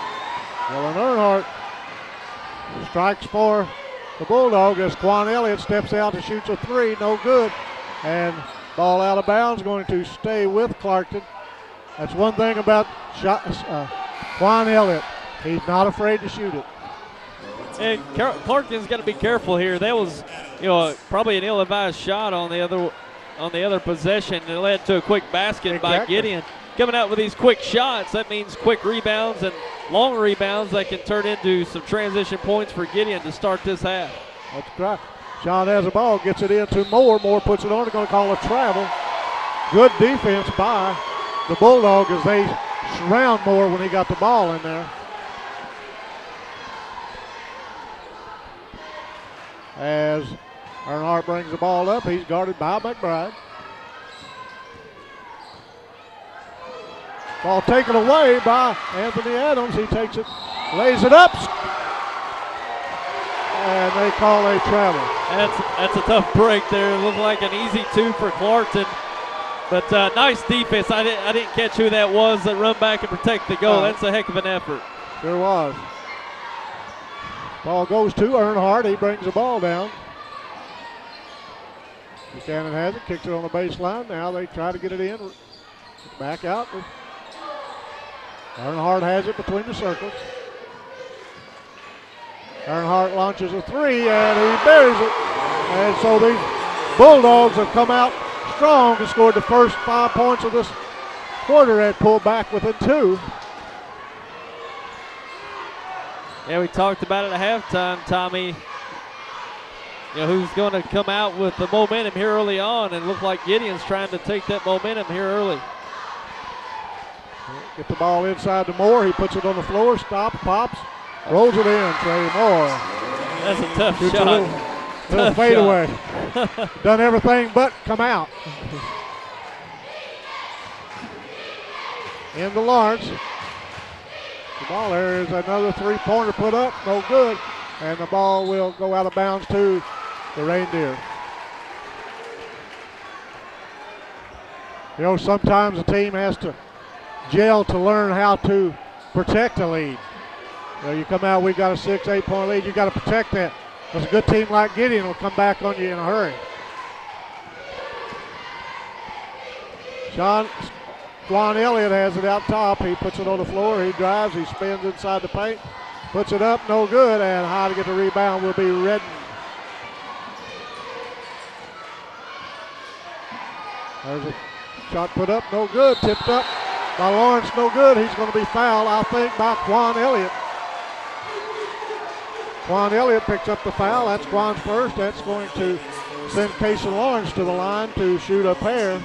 Dylan Earnhardt strikes for the Bulldog as Quan Elliott steps out and shoots a three, no good. And ball out of bounds, going to stay with Clarkton. That's one thing about shot, uh, Quan Elliott. He's not afraid to shoot it. And Clarkton's got to be careful here. That was, you know, probably an ill-advised shot on the other on the other possession. It led to a quick basket Exactly. by Gideon. Coming out with these quick shots, that means quick rebounds and long rebounds that can turn into some transition points for Gideon to start this half. That's right. Sean has the ball, gets it into Moore. Moore puts it on. They're going to call a travel. Good defense by the Bulldog as they surround Moore when he got the ball in there. As Earnhardt brings the ball up, he's guarded by McBride. Ball taken away by Anthony Adams. He takes it, lays it up, and they call a travel. That's that's a tough break there. It looked like an easy two for Clarkton, but uh, nice defense. I didn't I didn't catch who that was that run back and protect the goal. Oh. That's a heck of an effort. Sure was. Ball goes to Earnhardt. He brings the ball down. Buchanan has it, kicks it on the baseline. Now they try to get it in. Back out. Earnhardt has it between the circles. Earnhardt launches a three, and he buries it. And so these Bulldogs have come out strong and scored the first five points of this quarter and pulled back within two. Yeah, we talked about it at halftime, Tommy. You know, who's going to come out with the momentum here early on, and it looked like Gideon's trying to take that momentum here early. Get the ball inside to Moore. He puts it on the floor, stops, pops, rolls it in. Trey Moore. That's a tough Shoots shot. A little, little Tough fadeaway. Done everything but come out. Into Lawrence. The ball there is another three-pointer put up, no good. And the ball will go out of bounds to the Reindeer. You know, sometimes a team has to gel to learn how to protect a lead. You know, you come out, we've got a six, eight point lead, you got to protect that. Because a good team like Gideon will come back on you in a hurry. Sean, Quan Elliott has it out top. He puts it on the floor, he drives, he spins inside the paint, puts it up, no good, and high to get the rebound will be Redden. There's a shot put up, no good, tipped up by Lawrence, no good. He's going to be fouled, I think, by Quan Elliott. Quan Elliott picks up the foul. That's Quan's first. That's going to send Casey Lawrence to the line to shoot a pair.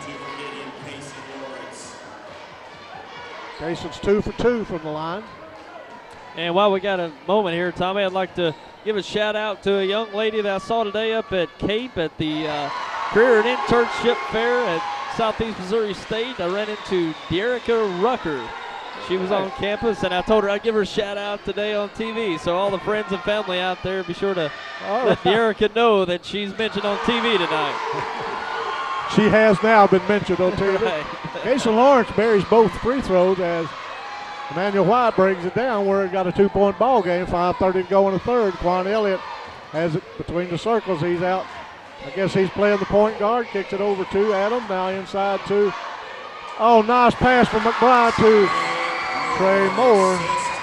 Casey's two for two from the line. And while we got a moment here, Tommy, I'd like to give a shout out to a young lady that I saw today up at Cape at the uh, Career and Internship Fair at Southeast Missouri State. I ran into Dearica Rucker. She was on campus, and I told her I'd give her a shout out today on T V. So all the friends and family out there, be sure to All let right. Dearica know that she's mentioned on T V tonight. She has now been mentioned on T V. Right. Casey Lawrence buries both free throws as Emmanuel White brings it down where it got a two-point ball game. five thirty to go in the third. Quan Elliott has it between the circles. He's out. I guess he's playing the point guard. Kicks it over to Adam. Now inside to. Oh, nice pass from McBride to Trey Moore.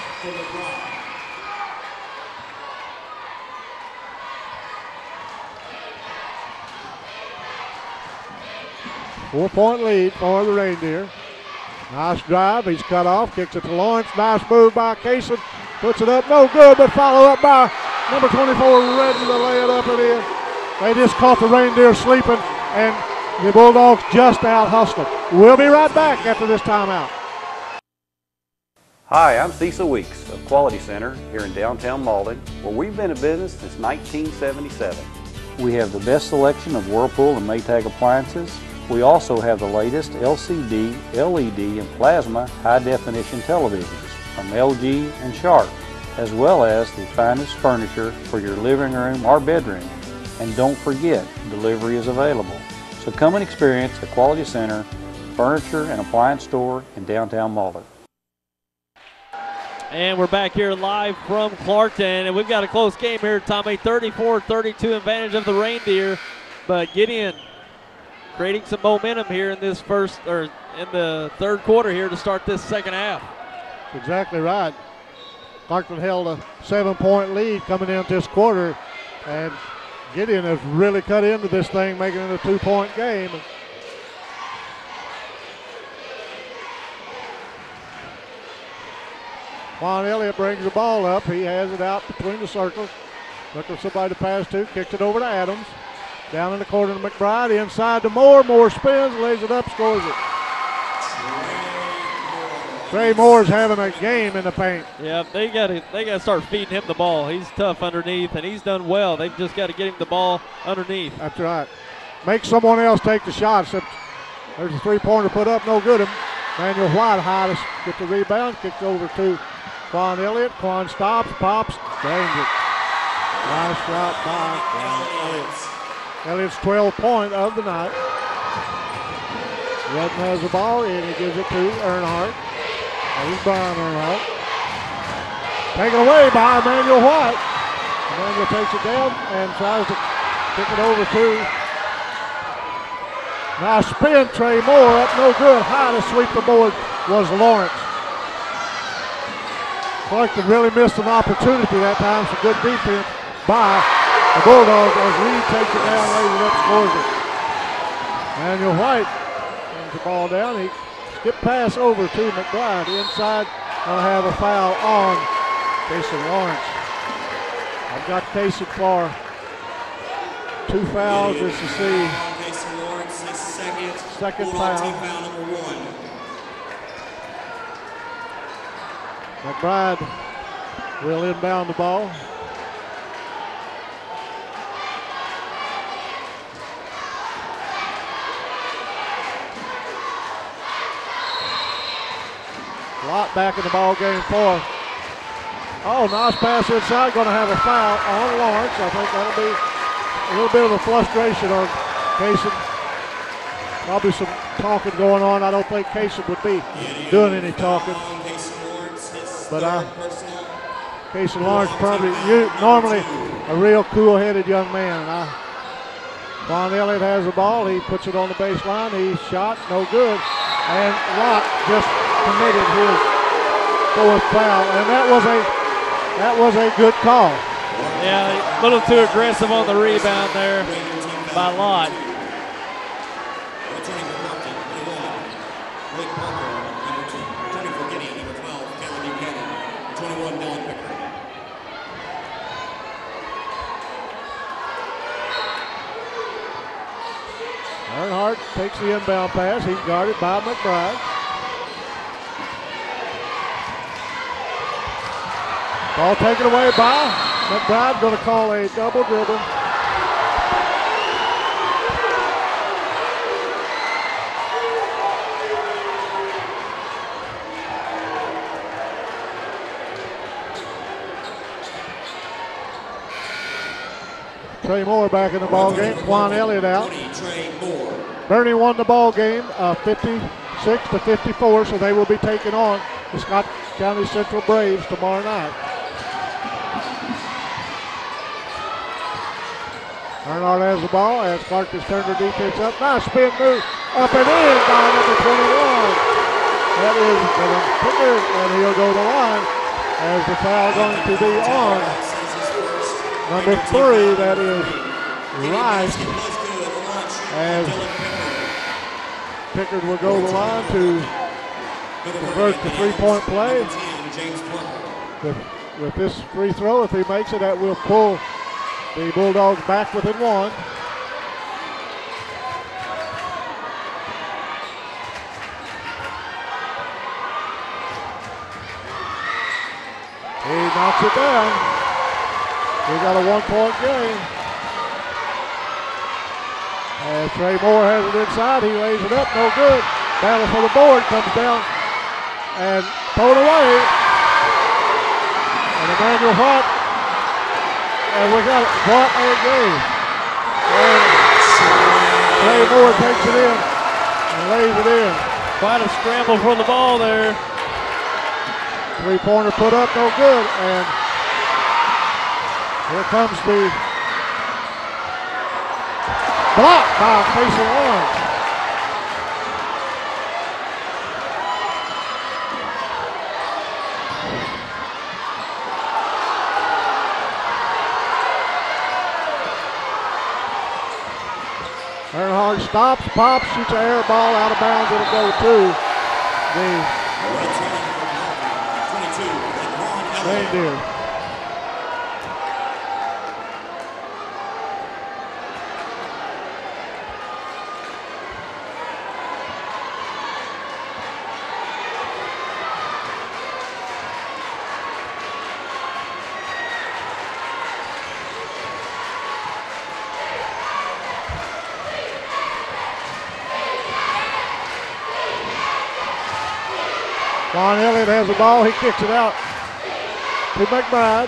Four-point lead for the Reindeer. Nice drive. He's cut off. Kicks it to Lawrence. Nice move by Kaysen. Puts it up. No good, but follow up by number twenty-four, Redden to lay it up and in. They just caught the Reindeer sleeping, and the Bulldogs just out-hustled. We'll be right back after this timeout. Hi, I'm Cecil Weeks of Quality Center here in downtown Malden, where we've been in business since nineteen seventy-seven. We have the best selection of Whirlpool and Maytag appliances. We also have the latest L C D, L E D, and plasma high-definition televisions from L G and Sharp, as well as the finest furniture for your living room or bedroom. And don't forget, delivery is available. So come and experience the Quality Center Furniture and Appliance Store in downtown Malden. And we're back here live from Clarkton, and we've got a close game here, Tommy. thirty-four thirty-two advantage of the Reindeer, but Gideon creating some momentum here in this first, or in the third quarter here to start this second half. Exactly right. Clarkton held a seven-point lead coming into this quarter, and Gideon has really cut into this thing, making it a two-point game. Juan Elliott brings the ball up. He has it out between the circles. Looking for somebody to pass to. Kicks it over to Adams. Down in the corner to McBride. Inside to Moore. Moore spins, lays it up, scores it. Trey Moore's having a game in the paint. Yeah, they got to they got to start feeding him the ball. He's tough underneath, and he's done well. They've just got to get him the ball underneath. That's right. Make someone else take the shot. Except there's a three-pointer put up, no good. Manuel White high to get the rebound. Kicked over to Quan Elliott. Quan stops, pops, drains it. Nice shot by Quan Elliott. Elliott's twelfth point of the night. Redden has the ball, and he gives it to Earnhardt. Here's Brian Earnhardt. Taken away by Emmanuel White. Emmanuel takes it down and tries to kick it over to. Now spin, Trey Moore up, no good. High to sweep the board was Lawrence. Clarkton really missed an opportunity that time. Some good defense by the Bulldogs as Reed takes it down, lays it up, scores it. Emmanuel White brings the ball down. He skip pass over to McBride. Inside, gonna have a foul on Casey Lawrence. I've got Casey for two fouls. This is the second, second foul. foul number one. McBride will inbound the ball. Lott back in the ball game for. Oh, nice pass inside. Going to have a foul on Lawrence. I think that'll be a little bit of a frustration on Kaysen. Probably some talking going on. I don't think Kaysen would be doing any talking. But uh, Kaysen Lawrence probably you, normally a real cool-headed young man. Uh, Von Elliott has the ball. He puts it on the baseline. He shot, no good. And Lott just committed his fourth foul, and that was a that was a good call. Yeah, a little too aggressive on the rebound there by Lott. Earnhardt takes the inbound pass. He's guarded by McBride. Ball taken away by McBride. Going to call a double dribble. Trey Moore back in the ball game. Quan Elliott out. Bernie won the ball game uh, fifty-six to fifty-four, so they will be taking on the Scott County Central Braves tomorrow night. Earnhardt has the ball as Clarkton's turned their defense up. Nice spin move up and in by number twenty-one. That is Dylan Pickard, and he'll go to the line as the foul going to be on number three. That is Rice, as Pickard will go to the line to convert the three-point play. With, with this free throw, if he makes it, that will pull the Bulldogs back within one. He knocks it down. We got a one-point game. As Trey Moore has it inside, he lays it up, no good. Battle for the board, comes down and thrown away. And Emmanuel White, and we got it, what a game. And Trey Moore takes it in and lays it in. Quite a scramble for the ball there. Three-pointer put up, no good. And here comes the block by Casey Lawrence. Earnhardt stops, pops, shoots an air ball out of bounds. It'll go to the Reindeer. Ron Elliott has the ball. He kicks it out to McBride.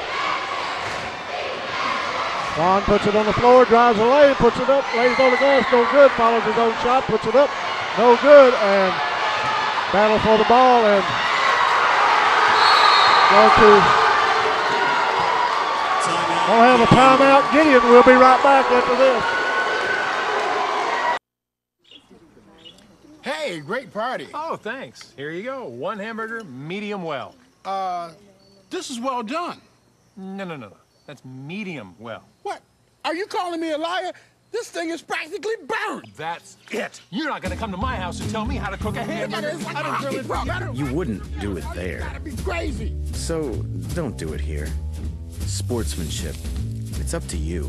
Ron puts it on the floor, drives the lane, puts it up, lays it on the glass, no good. Follows his own shot, puts it up, no good. And battle for the ball and go to. We'll have a timeout. Gideon will be right back after this. Hey, great party. Oh, thanks. Here you go. One hamburger, medium well. Uh, this is well done. No, no, no, no. That's medium well. What? Are you calling me a liar? This thing is practically burned. That's it. You're not going to come to my house and tell me how to cook a hamburger. I don't grill it for you. You wouldn't do it there. Gotta be crazy. So don't do it here. Sportsmanship. It's up to you.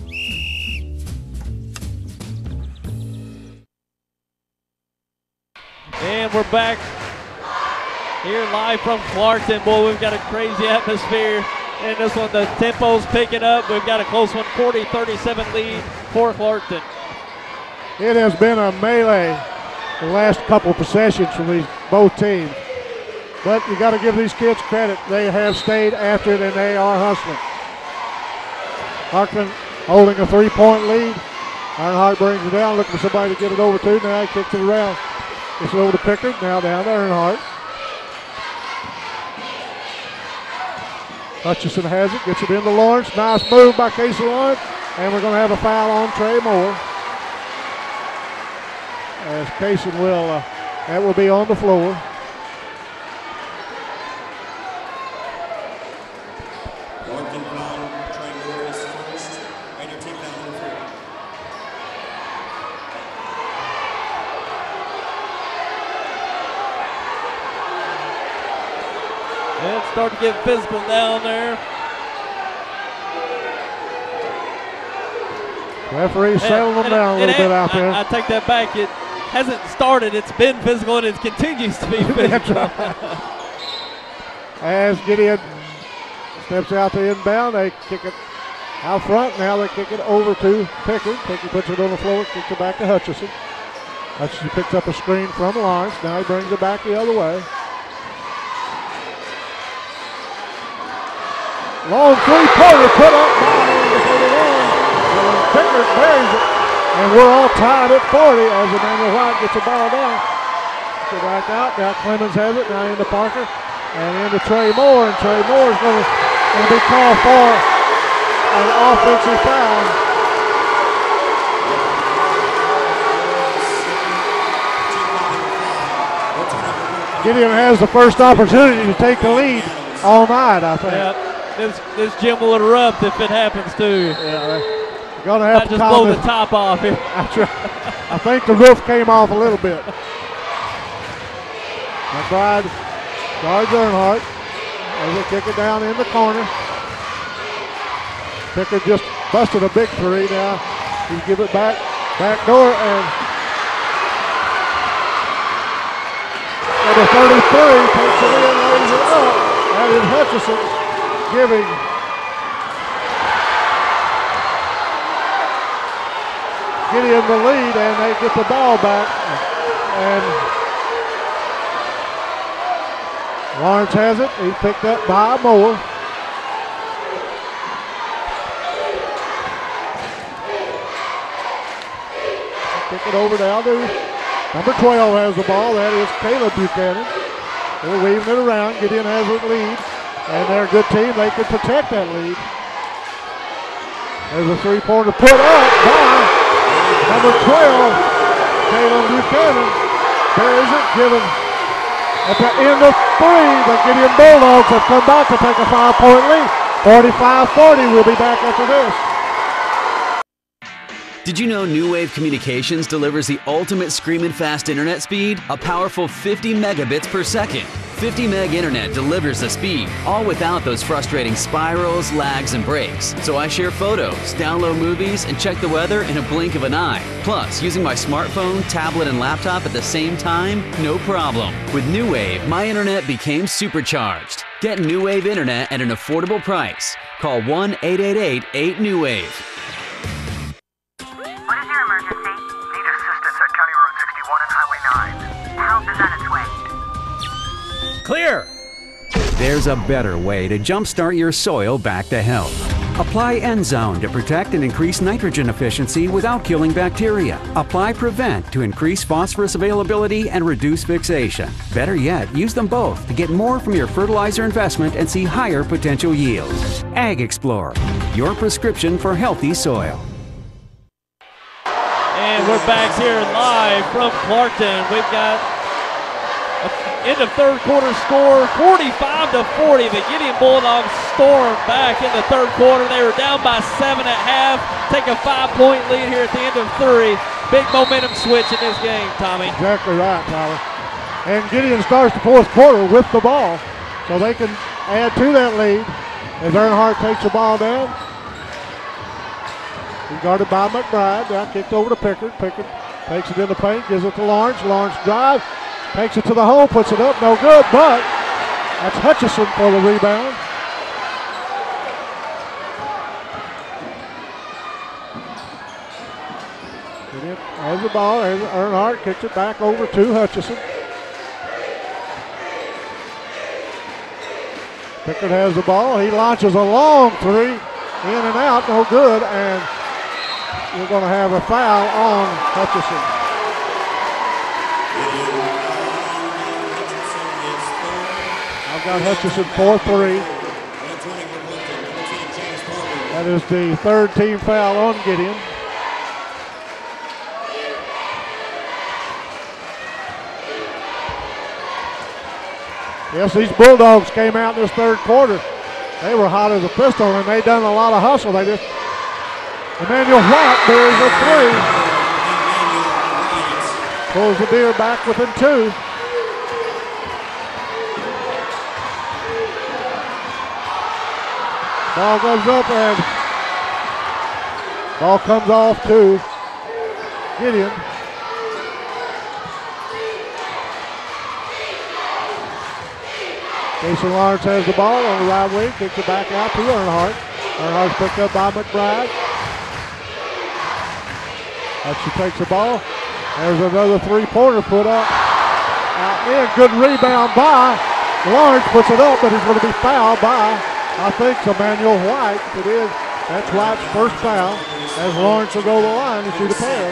And we're back here live from Clarkton. Boy, we've got a crazy atmosphere. And this one, the tempo's picking up. We've got a close one, forty thirty-seven lead for Clarkton. It has been a melee the last couple of possessions from these both teams. But you got to give these kids credit. They have stayed after it and they are hustling. Clarkton holding a three-point lead. Earnhardt brings it down, looking for somebody to get it over to. Now he kicks it around. Gets it over to Pickard, now down to Earnhardt. Hutchison has it, gets it into Lawrence. Nice move by Casey Lawrence. And we're going to have a foul on Trey Moore. As Casey will, uh, that will be on the floor. Clarkton foul, Trey Moore is first. Raider team foul number three. And it's starting to get physical down there. Referee settling them and, down a little and, bit out there. I, I take that back. It hasn't started. It's been physical, and it continues to be physical. As Gideon steps out the inbound, they kick it out front. Now they kick it over to Pickard. Pickard puts it on the floor, kicks it back to Hutchison. Hutchison picks up a screen from Lawrence. Now he brings it back the other way. Long three-pointer put up by number thirty-one. Pickard buries it, and we're all tied at forty as Emmanuel White gets the ball down. Gets it back out. Now Clemens has it. Now into Parker and into Trey Moore, and Trey Moore is going to be called for an offensive foul. Gideon has the first opportunity to take the lead all night, I think. Yeah, this, this gym will erupt if it happens too. Yeah, they're going to have Not to just blow the top off here. That's right. I think the roof came off a little bit. McBride guards Earnhardt as they kick it down in the corner. Pickard just busted a big three now. He give it back, back door, and number thirty-three takes it in, lays it up. That is Hutchison giving Gideon the lead, and they get the ball back. And Lawrence has it. He's picked up by Moore. Kick it over now to number twelve has the ball. That is Caleb Buchanan. They're weaving it around. Gideon has the lead, and they're a good team. They can protect that lead. There's a three-pointer put up by number twelve, Caleb Buchanan. Buries it, given at the end of three. The Gideon Bulldogs have come back to take a five-point lead. forty-five forty. We'll be back after this. Did you know New Wave Communications delivers the ultimate screaming fast internet speed? A powerful fifty megabits per second. fifty meg internet delivers the speed, all without those frustrating spirals, lags, and breaks. So I share photos, download movies, and check the weather in a blink of an eye. Plus, using my smartphone, tablet, and laptop at the same time, no problem. With New Wave, my internet became supercharged. Get New Wave internet at an affordable price. Call one eight eight eight eight New Wave. What is your emergency? Need assistance at County Road sixty-one and Highway nine. Help is on its way. Clear! There's a better way to jumpstart your soil back to health. Apply Endzone to protect and increase nitrogen efficiency without killing bacteria. Apply Prevent to increase phosphorus availability and reduce fixation. Better yet, use them both to get more from your fertilizer investment and see higher potential yields. Ag Explorer, your prescription for healthy soil. And we're back here live from Clarkton. We've got end of third quarter score, forty-five to forty. The Gideon Bulldogs stormed back in the third quarter. They were down by seven at half. Take a five-point lead here at the end of three. Big momentum switch in this game, Tommy. Exactly right, Tyler. And Gideon starts the fourth quarter with the ball, so they can add to that lead as Earnhardt takes the ball down. He's guarded by McBride. Now kicked over to Pickard. Pickard takes it in the paint, gives it to Lawrence. Lawrence drive, takes it to the hole, puts it up, no good, but that's Hutchison for the rebound. Gideon has the ball, there's Earnhardt, kicks it back over to Hutchison. Pickard has the ball, he launches a long three, in and out, no good, and we're going to have a foul on Hutchison. I've got Hutchison four three. That is the third team foul on Gideon. Yes, these Bulldogs came out in this third quarter. They were hot as a pistol, and they done a lot of hustle. They just, Emmanuel White buries a three. Pulls the Deer back within two. Ball goes up and ball comes off to Gideon. Jason Lawrence has the ball on the right wing, kicks it back out to Earnhardt. Earnhardt's picked up by McBride. Hutchison takes the ball. There's another three-pointer put up. Out in, good rebound by Lawrence, puts it up, but he's going to be fouled by, I think, Emmanuel White. It is. That's White's first foul, as Lawrence will go to the line to shoot a pair.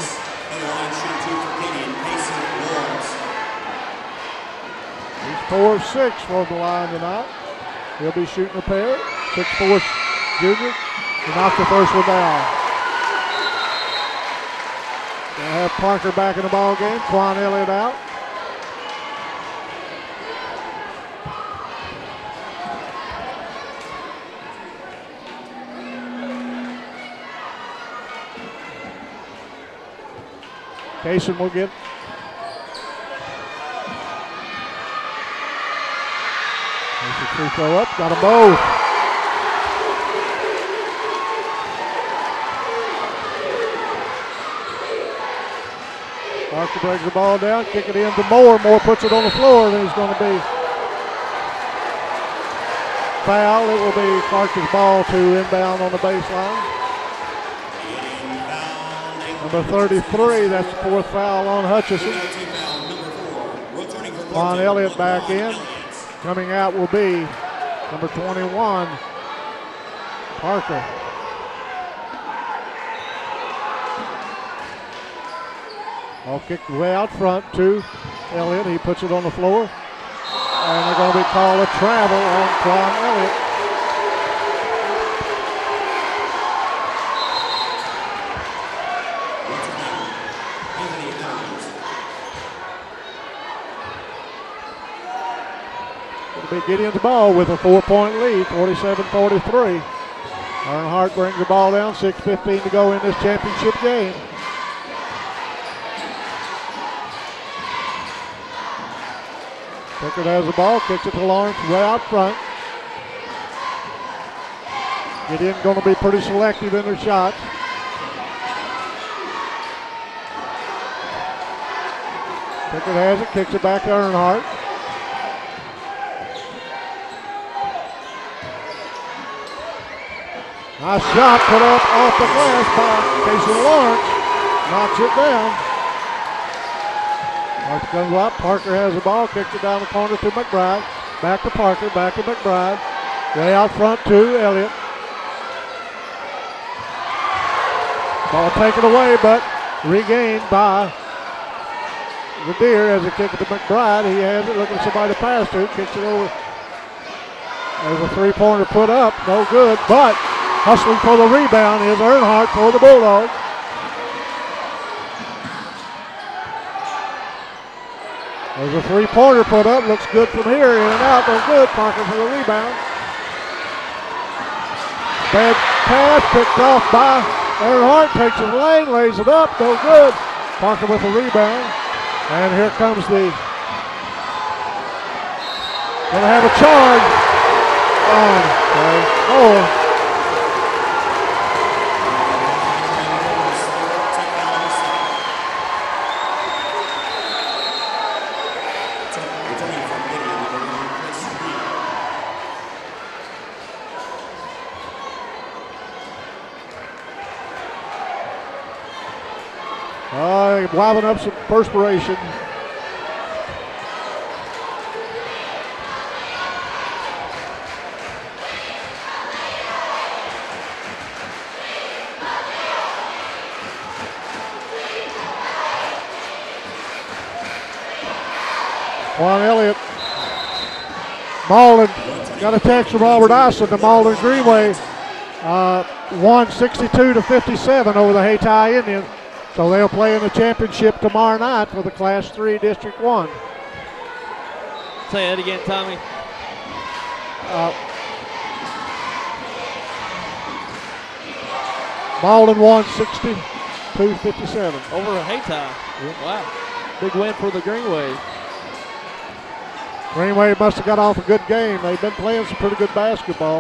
He's four of six from the line tonight. He'll be shooting a pair. six four junior. He knocked the first one down. Gonna have Parker back in the ball game. Quan Elliott out. Kaysen will get. There's a free throw up, got them both. Parker brings the ball down, kick it in to Moore. Moore puts it on the floor, and he's going to be foul. It will be Clarkton's ball to inbound on the baseline. Number thirty-three, that's the fourth foul on Hutchison. Quan Elliott back in. Coming out will be number twenty-one, Parker. Ball kicked way out front to Elliott. He puts it on the floor. And they're going to be called a travel on Quan Elliott. It'll be Gideon's ball with a four-point lead, forty-seven forty-three. Earnhardt brings the ball down, six fifteen to go in this championship game. Pickard has the ball, kicks it to Lawrence way out front. Gideon going to be pretty selective in their shots. Pickard has it, kicks it back to Earnhardt. Nice shot put up off the glass by Casey Lawrence. Knocks it down. Lawrence comes up. Parker has the ball. Kicks it down the corner to McBride. Back to Parker. Back to McBride. Way out front to Elliott. Ball taken away, but regained by the Deer as they kick it to McBride. He has it. Looking for somebody to pass to. Kicks it over. There's a three-pointer put up. No good, but hustling for the rebound is Earnhardt for the Bulldogs. There's a three-pointer put up. Looks good from here. In and out. No good. Parker for the rebound. Bad pass picked off by Earnhardt. Takes it lane. Lays it up. No good. Parker with the rebound. And here comes the. Going to have a charge on Moore. Uh, wiping up some perspiration. Quan Elliott. Malden got a text from Albert Ison to Malden Greenway. Uh, won sixty-two to fifty-seven over the Hayti Indians. So they'll play in the championship tomorrow night for the Class three District one. Say that again, Tommy. Uh, Malden won sixty-two fifty-seven. Over a Hayti. Yep. Wow. Big win for the Greenway. Greenway must have got off a good game. They've been playing some pretty good basketball.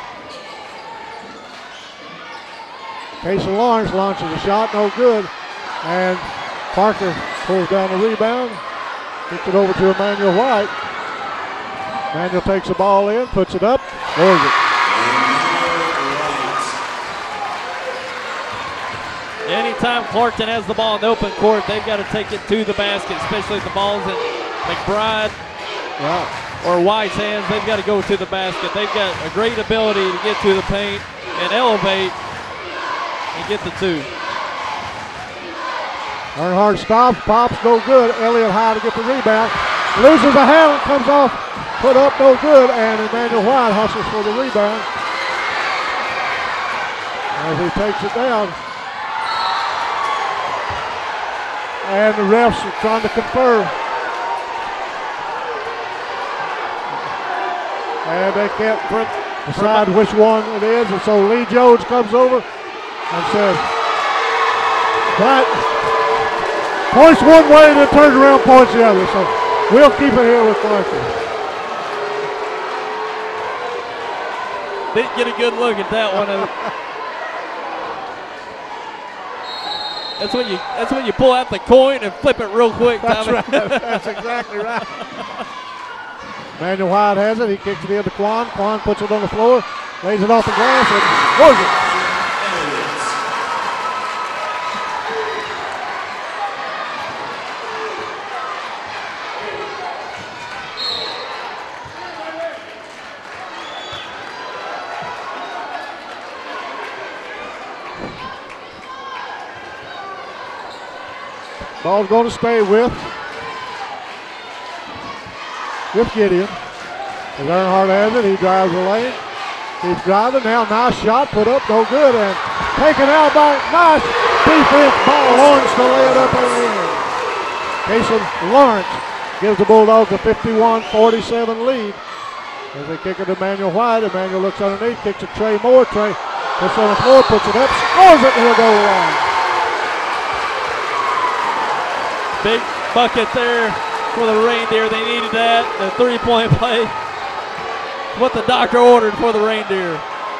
Casey Lawrence launches a shot, no good. And Parker pulls down the rebound, gets it over to Emmanuel White. Emmanuel takes the ball in, puts it up, scores it. Anytime Clarkton has the ball in the open court, they've got to take it to the basket, especially if the ball's in McBride yeah. or White's hands. They've got to go to the basket. They've got a great ability to get to the paint and elevate and get the two. Earnhardt stops, pops, no good. Elliott high to get the rebound. Loses a handle, comes off, put up, no good. And Emmanuel White hustles for the rebound as he takes it down. And the refs are trying to confer. And they can't decide which one it is. And so Lee Jones comes over and says, that points one way and then turns around, points the other. So we'll keep it here with Clarkton. Didn't get a good look at that one. That's when you that's when you pull out the coin and flip it real quick, That's Tommy. right. That's exactly right. Emmanuel White has it. He kicks it in to Quan. Quan puts it on the floor, lays it off the glass, and scores it. Ball's going to stay with with Gideon. As Earnhardt has it, he drives the lane. Keeps driving now. Nice shot, put up, no good, and taken out by nice defense by Lawrence to lay it up in the end. Jason Lawrence gives the Bulldogs a fifty-one forty-seven lead. As they kick it to Emmanuel White, Emmanuel looks underneath, kicks it Trey Moore. Trey puts on the floor, puts it up, scores it to the goal line. Big bucket there for the Reindeer. They needed that. The three-point play. What the doctor ordered for the Reindeer.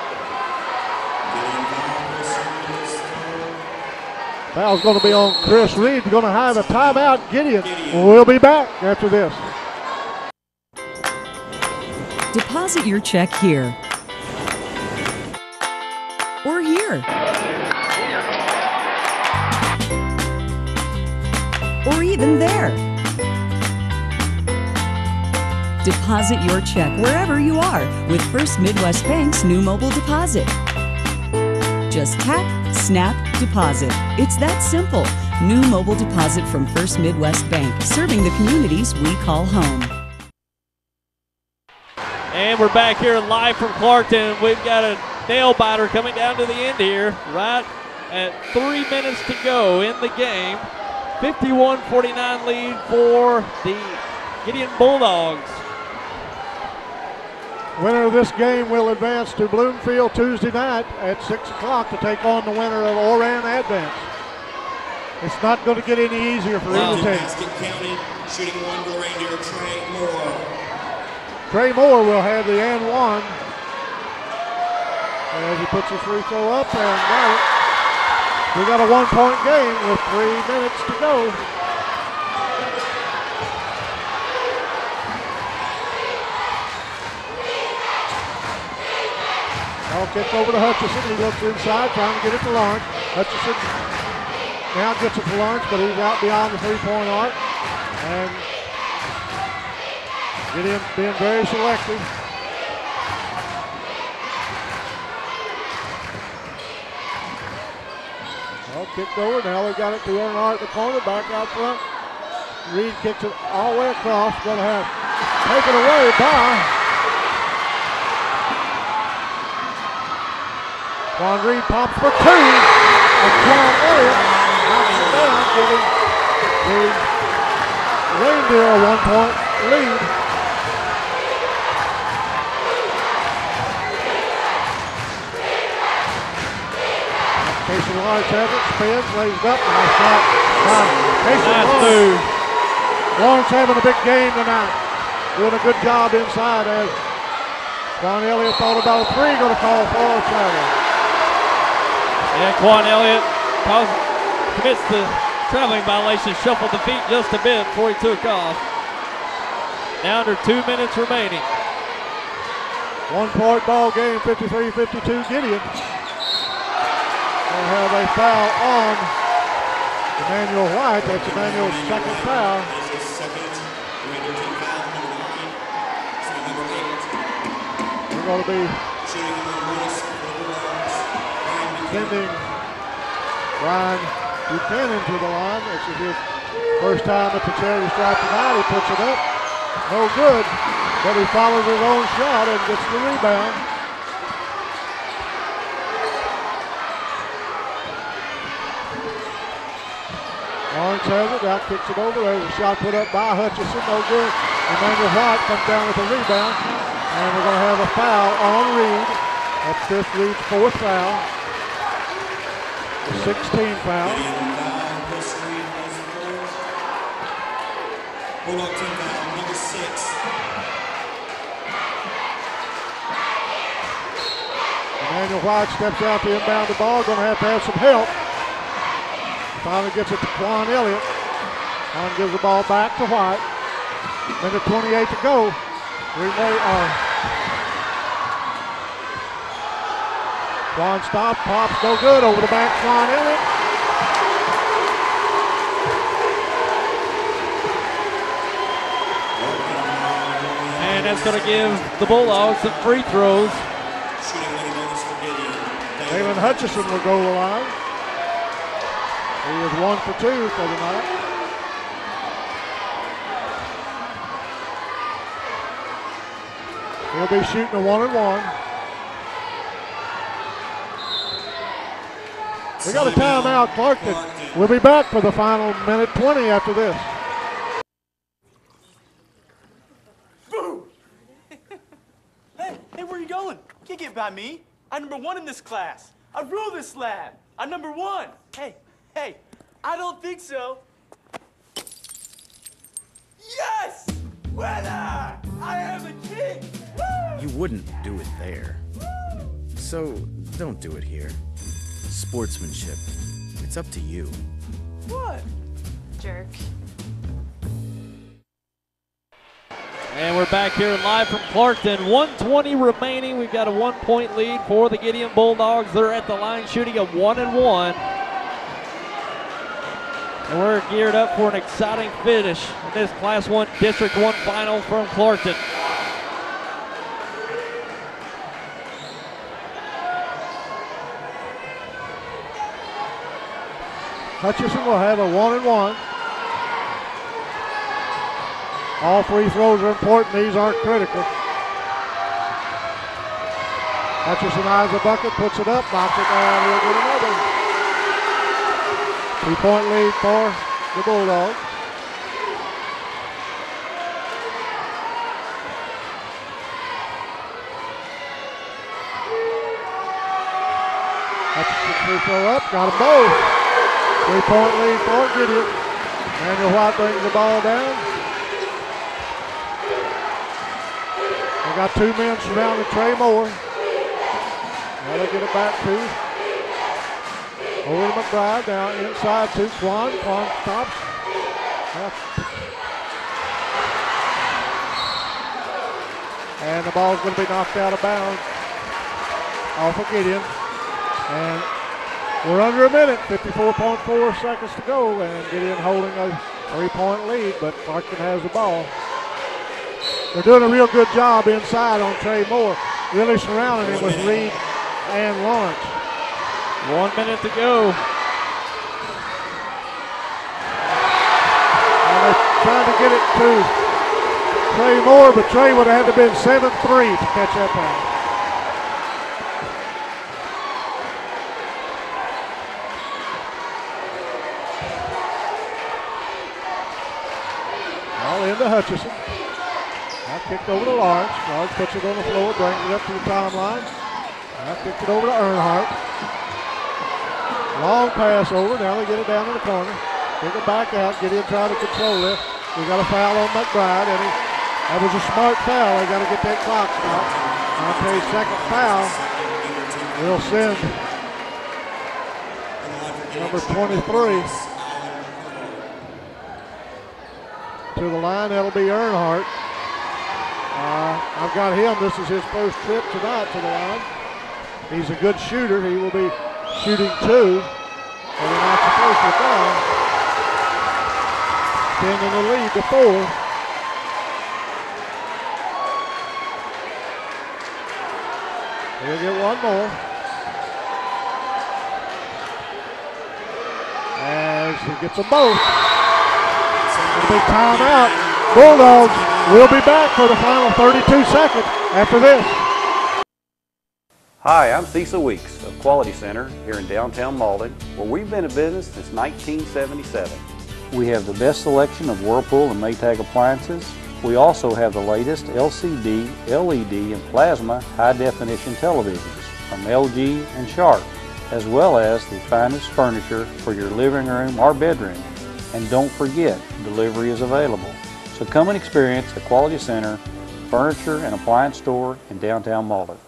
Foul's going to be on Chris Reed. Going to have a timeout. Gideon will be back after this. Deposit your check here or here or even there. Deposit your check wherever you are with First Midwest Bank's new mobile deposit. Just tap, snap, deposit. It's that simple. New mobile deposit from First Midwest Bank, serving the communities we call home. And we're back here live from Clarkton. We've got a nail biter coming down to the end here, right at three minutes to go in the game. fifty-one forty-nine lead for the Gideon Bulldogs. Winner of this game will advance to Bloomfield Tuesday night at six o'clock to take on the winner of Oran Advance. It's not going to get any easier for either team. Basket counted, shooting one for the Reindeer, Trey Moore. Trey Moore will have the and one as he puts his free throw up and got it. We got a one-point game with three minutes to go. Ball kicked over to Hutchison. He looks inside, trying to get it to Lawrence. Hutchison now gets it to Lawrence, but he's out beyond the three-point arc. And Gideon being very selective. Ball kicked over. Now they've got it to Earnhardt in the corner, back out front. Reed kicks it all the way across. Going to have taken away by Quan Reed. Pops for two. And Quan Elliott knocks it down, giving the Reindeer a one-point lead. Casey Lawrence has it, spins, lays it up, nice shot. Casey nice Lawrence. move. Lawrence having a big game tonight. Doing a good job inside as Quan Elliott thought about a three, going to call for a travel. Yeah, Quan Elliott commits the traveling violation, shuffled the feet just a bit before he took off. Now under two minutes remaining. One-point ball game, fifty-three fifty-two Gideon. We'll have a foul on Emmanuel White. That's Emmanuel's second foul. We're going to be sending Brian Buchanan to the line. This is his first time at the charity stripe tonight. He puts it up. No good, but he follows his own shot and gets the rebound. Lawrence has it, out kicks it over. There's a shot put up by Hutchison, no good. Emmanuel White comes down with a rebound, and we're going to have a foul on Reed. That's Chris Reed's fourth foul. The sixteenth foul. Bulldog team foul, number six. Emmanuel White steps out to inbound the ball, going to have to have some help. Finally gets it to Quan Elliott. Quan gives the ball back to White. Minute twenty-eight to go. Relay, uh, Quan stop, pops, no good. Over the back, Quan Elliott. And that's going to give the Bulldogs some free throws. David Hutchison will go to the line. He is one for two for the night. He'll be shooting a one and one. We got a timeout, Clarkton. We'll be back for the final minute twenty after this. Boo! Hey, hey, where are you going? Can't get by me. I'm number one in this class. I rule this lab. I'm number one. Hey, hey, I don't think so. Yes! Winner! I am the king! Woo! You wouldn't do it there. So don't do it here. Sportsmanship. It's up to you. What? Jerk. And we're back here live from Clarkton. one twenty remaining. We've got a one-point lead for the Gideon Bulldogs. They're at the line shooting a one and one. And we're geared up for an exciting finish in this Class one District one final from Clarkton. Hutchison will have a one and one. All free throws are important. These aren't critical. Hutchison eyes the bucket, puts it up, knocks it down. He'll get another. Two-point lead for the Bulldogs. Hutchison free throw up, got them both. Three-point lead for Gideon. Daniel White brings the ball down. They got two men surrounding Trey Moore. Now they get it back to over to McBride, down inside to Quan. Quan stops. And the ball's going to be knocked out of bounds off of Gideon. And we're under a minute, fifty-four point four seconds to go, and Gideon holding a three-point lead, but Clarkton has the ball. They're doing a real good job inside on Trey Moore, really surrounding him with Reed and Lawrence. One minute to go. And they're trying to get it to Trey Moore, but Trey would have had to have been seven three to catch that pass. Ball into Hutchison. Now kicked over to Lawrence. Lawrence puts it on the floor, brings it up to the timeline. Now kicked it over to Earnhardt. Long pass over. Now they get it down in the corner. Kick it back out. Gideon trying to control it. We got a foul on McBride, and he, that was a smart foul. They got to get that clock stopped. Monte's second foul will send number twenty-three to the line. That'll be Earnhardt. Uh, I've got him. This is his first trip tonight to the line. He's a good shooter. He will be shooting two. And they're not supposed to down. Extending the lead to four. He'll get one more. As he gets them both. A big timeout. Bulldogs will be back for the final thirty-two seconds after this. Hi, I'm Cecil Weeks of Quality Center here in downtown Malden, where we've been in business since nineteen seventy-seven. We have the best selection of Whirlpool and Maytag appliances. We also have the latest L C D, L E D, and plasma high-definition televisions from L G and Sharp, as well as the finest furniture for your living room or bedroom. And don't forget, delivery is available. So come and experience the Quality Center Furniture and Appliance Store in downtown Malden.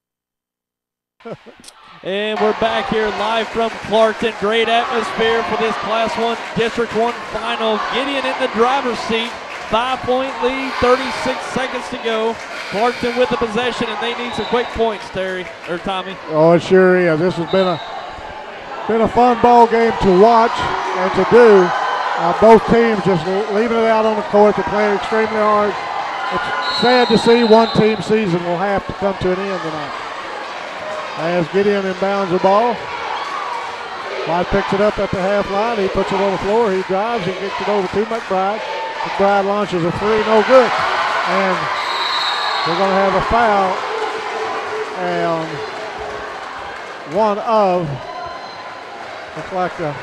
And we're back here live from Clarkton. Great atmosphere for this Class one District one final. Gideon in the driver's seat. Five-point lead, thirty-six seconds to go. Clarkton with the possession, and they need some quick points, Terry, or Tommy. Oh, it sure is. This has been a been a fun ball game to watch and to do. Uh, both teams just leaving it out on the court. They're playing extremely hard. It's sad to see one team season will have to come to an end tonight. As Gideon inbounds the ball. White picks it up at the half line. He puts it on the floor. He drives. He kicks it over to McBride. McBride launches a three. No good. And We're going to have a foul and one of, looks like a,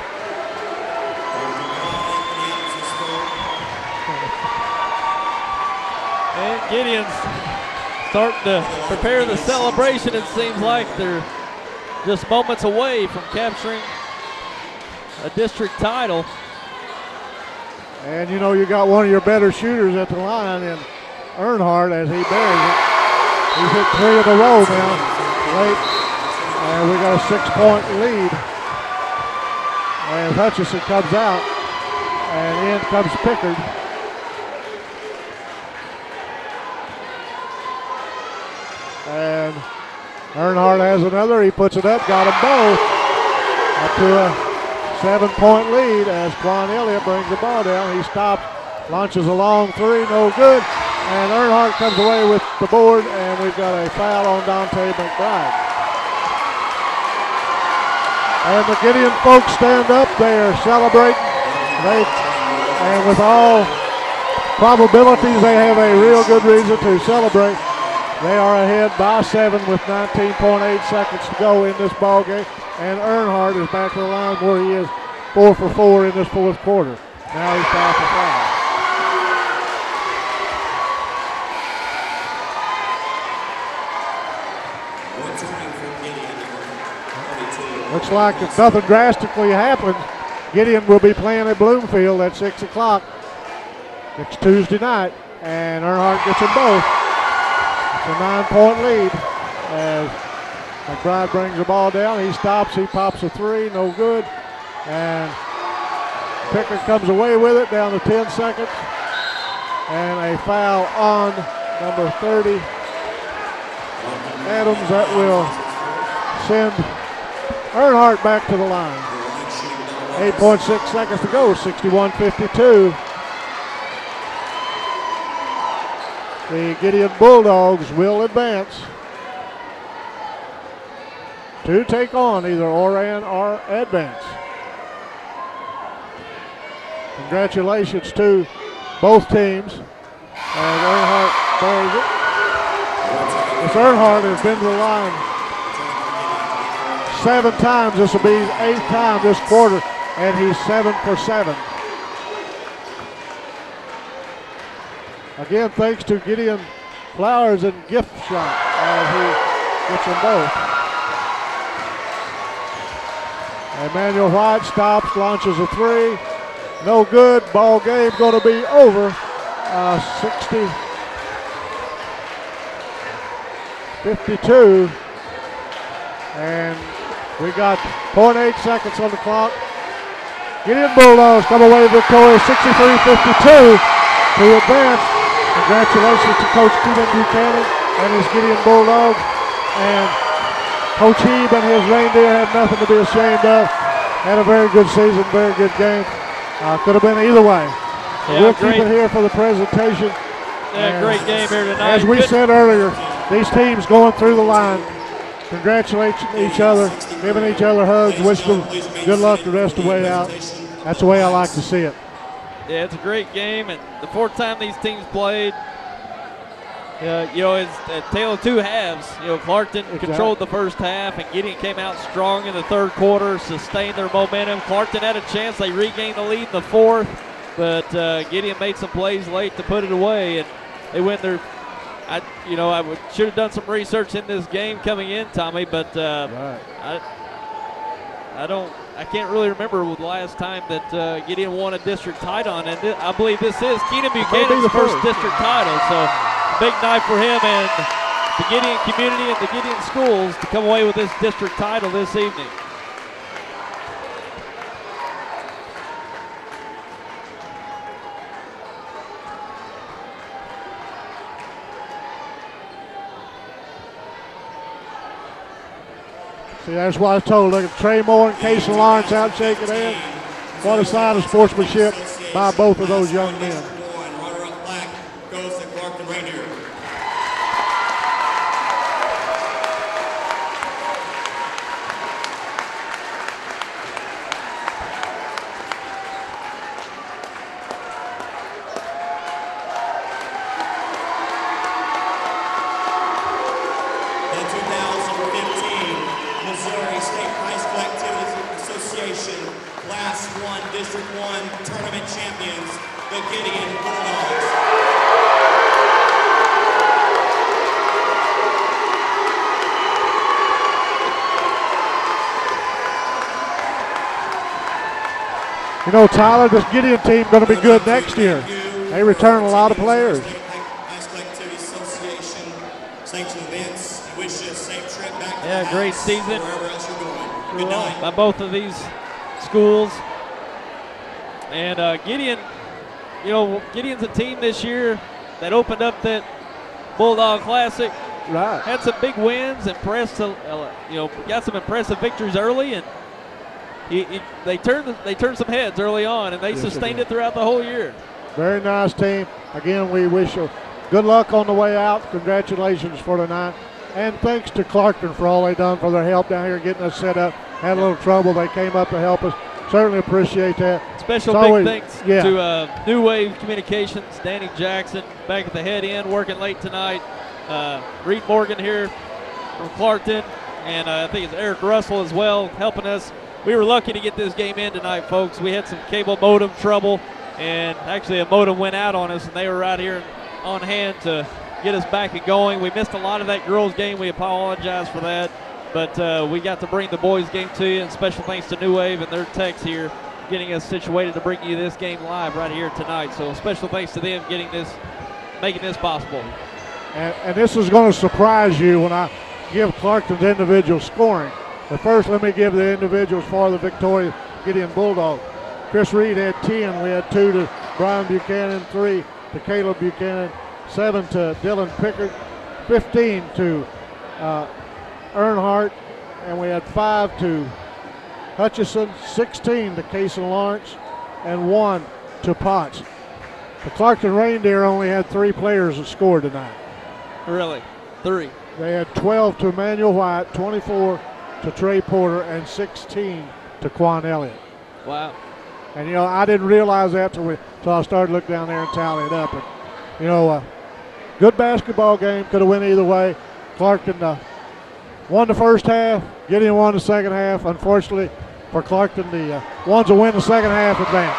and Gideon's starting to prepare the celebration. It seems like they're just moments away from capturing a district title. and you know you got one of your better shooters at the line in Earnhardt as he buries it. He's hit three in a row now, late, and we got a six-point lead. And Hutchison comes out, and in comes Pickard. And Earnhardt has another. He puts it up, got them both. Up to a seven-point lead as Quan Elliott brings the ball down. He stops, launches a long three, no good. And Earnhardt comes away with the board, and we've got a foul on Dante McBride. And the Gideon folks stand up. They are celebrating. They, and with all probabilities, they have a real good reason to celebrate. They are ahead by seven with nineteen point eight seconds to go in this ball game. And Earnhardt is back to the line where he is four for four in this fourth quarter. Now he's foul for foul. Looks like if nothing drastically happens, Gideon will be playing at Bloomfield at six o'clock next Tuesday night, and Earnhardt gets them both. It's a nine-point lead as McBride brings the ball down. He stops, he pops a three, no good, and Pickard comes away with it down to ten seconds, and a foul on number thirty, Adams, that will send Earnhardt back to the line. eight point six seconds to go, sixty-one fifty-two. The Gideon Bulldogs will advance to take on either Oran or advance. Congratulations to both teams. And Earnhardt buries it. This Earnhardt has been to the line seven times. This will be his eighth time this quarter, and he's seven for seven. Again, thanks to Gideon Flowers and Gift Shop as he gets them both. Emmanuel White stops, launches a three. No good. Ball game going to be over. Uh, sixty fifty-two. And we got zero point eight seconds on the clock. Gideon Bulldogs come away victorious sixty-three fifty-two to advance. Congratulations to Coach Keelan Buchanan and his Gideon Bulldogs. And Coach Hebe and his reindeer have nothing to be ashamed of. Had a very good season, very good game. Uh, could have been either way. So yeah, we'll great. keep it here for the presentation. Yeah, great game here tonight. As we good. said earlier, these teams going through the line, congratulating each other, giving each other hugs, wish them good luck the rest of the way out. That's the way I like to see it. Yeah, it's a great game, and the fourth time these teams played, uh, you know, it's a tale of two halves. You know, Clarkton Exactly. controlled the first half, and Gideon came out strong in the third quarter, sustained their momentum. Clarkton had a chance. They regained the lead in the fourth, but uh, Gideon made some plays late to put it away, and they went their I, you know, I would, should have done some research in this game coming in, Tommy, but uh, right. I, I don't, I can't really remember the last time that uh, Gideon won a district title, and th I believe this is Keenan Buchanan's first district title. So big night for him and the Gideon community and the Gideon schools to come away with this district title this evening. See, that's what I was told. Look at Trey Moore and Casey Lawrence out shaking hands. What a sign of sportsmanship by both of those young men. Runner-up black goes to Clarkton Reindeer. Association Class one District one Tournament Champions, the Gideon Bulldogs. You know, Tyler, this Gideon team going to be good next year. They return a lot of players. High School Activity Association sanctioned events. We wish you a safe trip back to Yeah, the great house, season. wherever else you're going. Good night. By both of these schools. And uh, Gideon, you know, Gideon's a team this year that opened up that Bulldog Classic. Right. Had some big wins, impressed, uh, you know, got some impressive victories early, and he, he, they turned the, they turned some heads early on, and they Yes, sustained they it throughout the whole year. Very nice team. Again, we wish you good luck on the way out. Congratulations for tonight. And thanks to Clarkton for all they done for their help down here getting us set up. Had a little trouble. They came up to help us. Certainly appreciate that. Special It's big always- thanks yeah. to uh, New Wave Communications, Danny Jackson back at the head end, working late tonight. Uh, Reed Morgan here from Clarkton, and uh, I think it's Eric Russell as well helping us. We were lucky to get this game in tonight, folks. We had some cable modem trouble, and actually a modem went out on us, and they were right here on hand to get us back and going. We missed a lot of that girls game. We apologize for that, but uh, we got to bring the boys game to you, and special thanks to New Wave and their techs here getting us situated to bring you this game live right here tonight. So special thanks to them getting this, making this possible. And, and this is going to surprise you when I give Clarkton's individual scoring. But first, let me give the individuals for the victorious Gideon Bulldogs. Chris Reed had ten. We had two to Brian Buchanan, three to Caleb Buchanan, seven to Dylan Pickard, fifteen to uh, Earnhardt, and we had five to Hutchison, sixteen to Cason Lawrence, and one to Potts. The Clarkton Reindeer only had three players that scored tonight. Really? Three. They had twelve to Emmanuel White, twenty-four to Trey Porter, and sixteen to Quan Elliott. Wow. And, you know, I didn't realize that till, we, till I started looking down there and tally it up. And, you know, uh, good basketball game. Could have went either way. Clarkton uh, won the first half. Gideon won the second half. Unfortunately for Clarkton, the uh, ones that win the second half advance.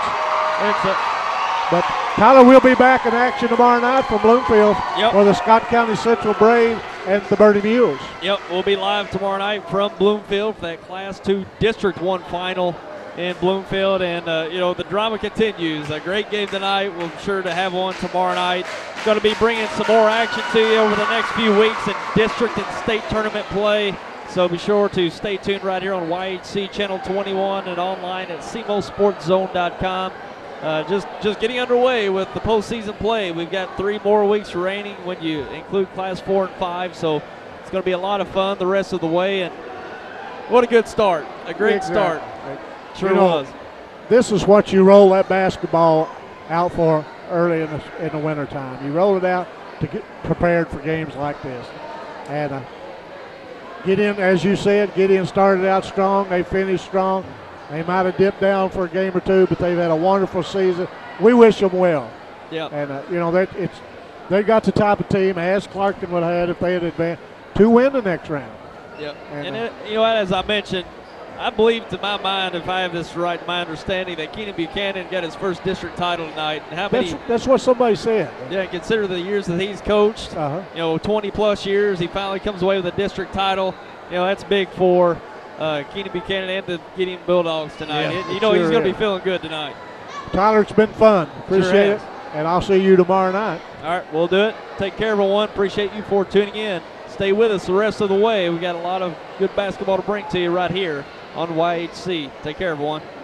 But Tyler will be back in action tomorrow night from Bloomfield Yep. for the Scott County Central Braves and the Birdie Mules. Yep, we'll be live tomorrow night from Bloomfield for that Class two District one final in Bloomfield. And, uh, you know, the drama continues. A great game tonight. We're sure to have one tomorrow night. Going to be bringing some more action to you over the next few weeks in district and state tournament play. So be sure to stay tuned right here on Y H C Channel twenty-one and online at C M O sports zone dot com. Uh, just just getting underway with the postseason play. We've got three more weeks remaining when you include Class four and five. So it's going to be a lot of fun the rest of the way. And what a good start. A great Exactly. start. Sure You know, was. This is what you roll that basketball out for early in the, in the wintertime. You roll it out to get prepared for games like this. And uh, Gideon, as you said, Gideon started out strong. They finished strong. They might have dipped down for a game or two, but they've had a wonderful season. We wish them well. Yeah. And, uh, you know, that it's they got the type of team, as Clarkton would have had if they had advanced, to win the next round. Yep. And, And, uh, it, you know, as I mentioned, I believe to my mind, if I have this right in my understanding, that Keenan Buchanan got his first district title tonight. And how many? That's, that's what somebody said. Yeah, consider the years that he's coached. Uh-huh. You know, twenty plus years. He finally comes away with a district title. You know, that's big for uh, Keenan Buchanan and the Gideon Bulldogs tonight. Yeah, It- you it know, he's sure going to is. be feeling good tonight. Tyler, it's been fun. Appreciate Sure it. has. And I'll see you tomorrow night. All right, we'll do it. Take care, everyone. Appreciate you for tuning in. Stay with us the rest of the way. We got a lot of good basketball to bring to you right here on Y H C. Take care, everyone.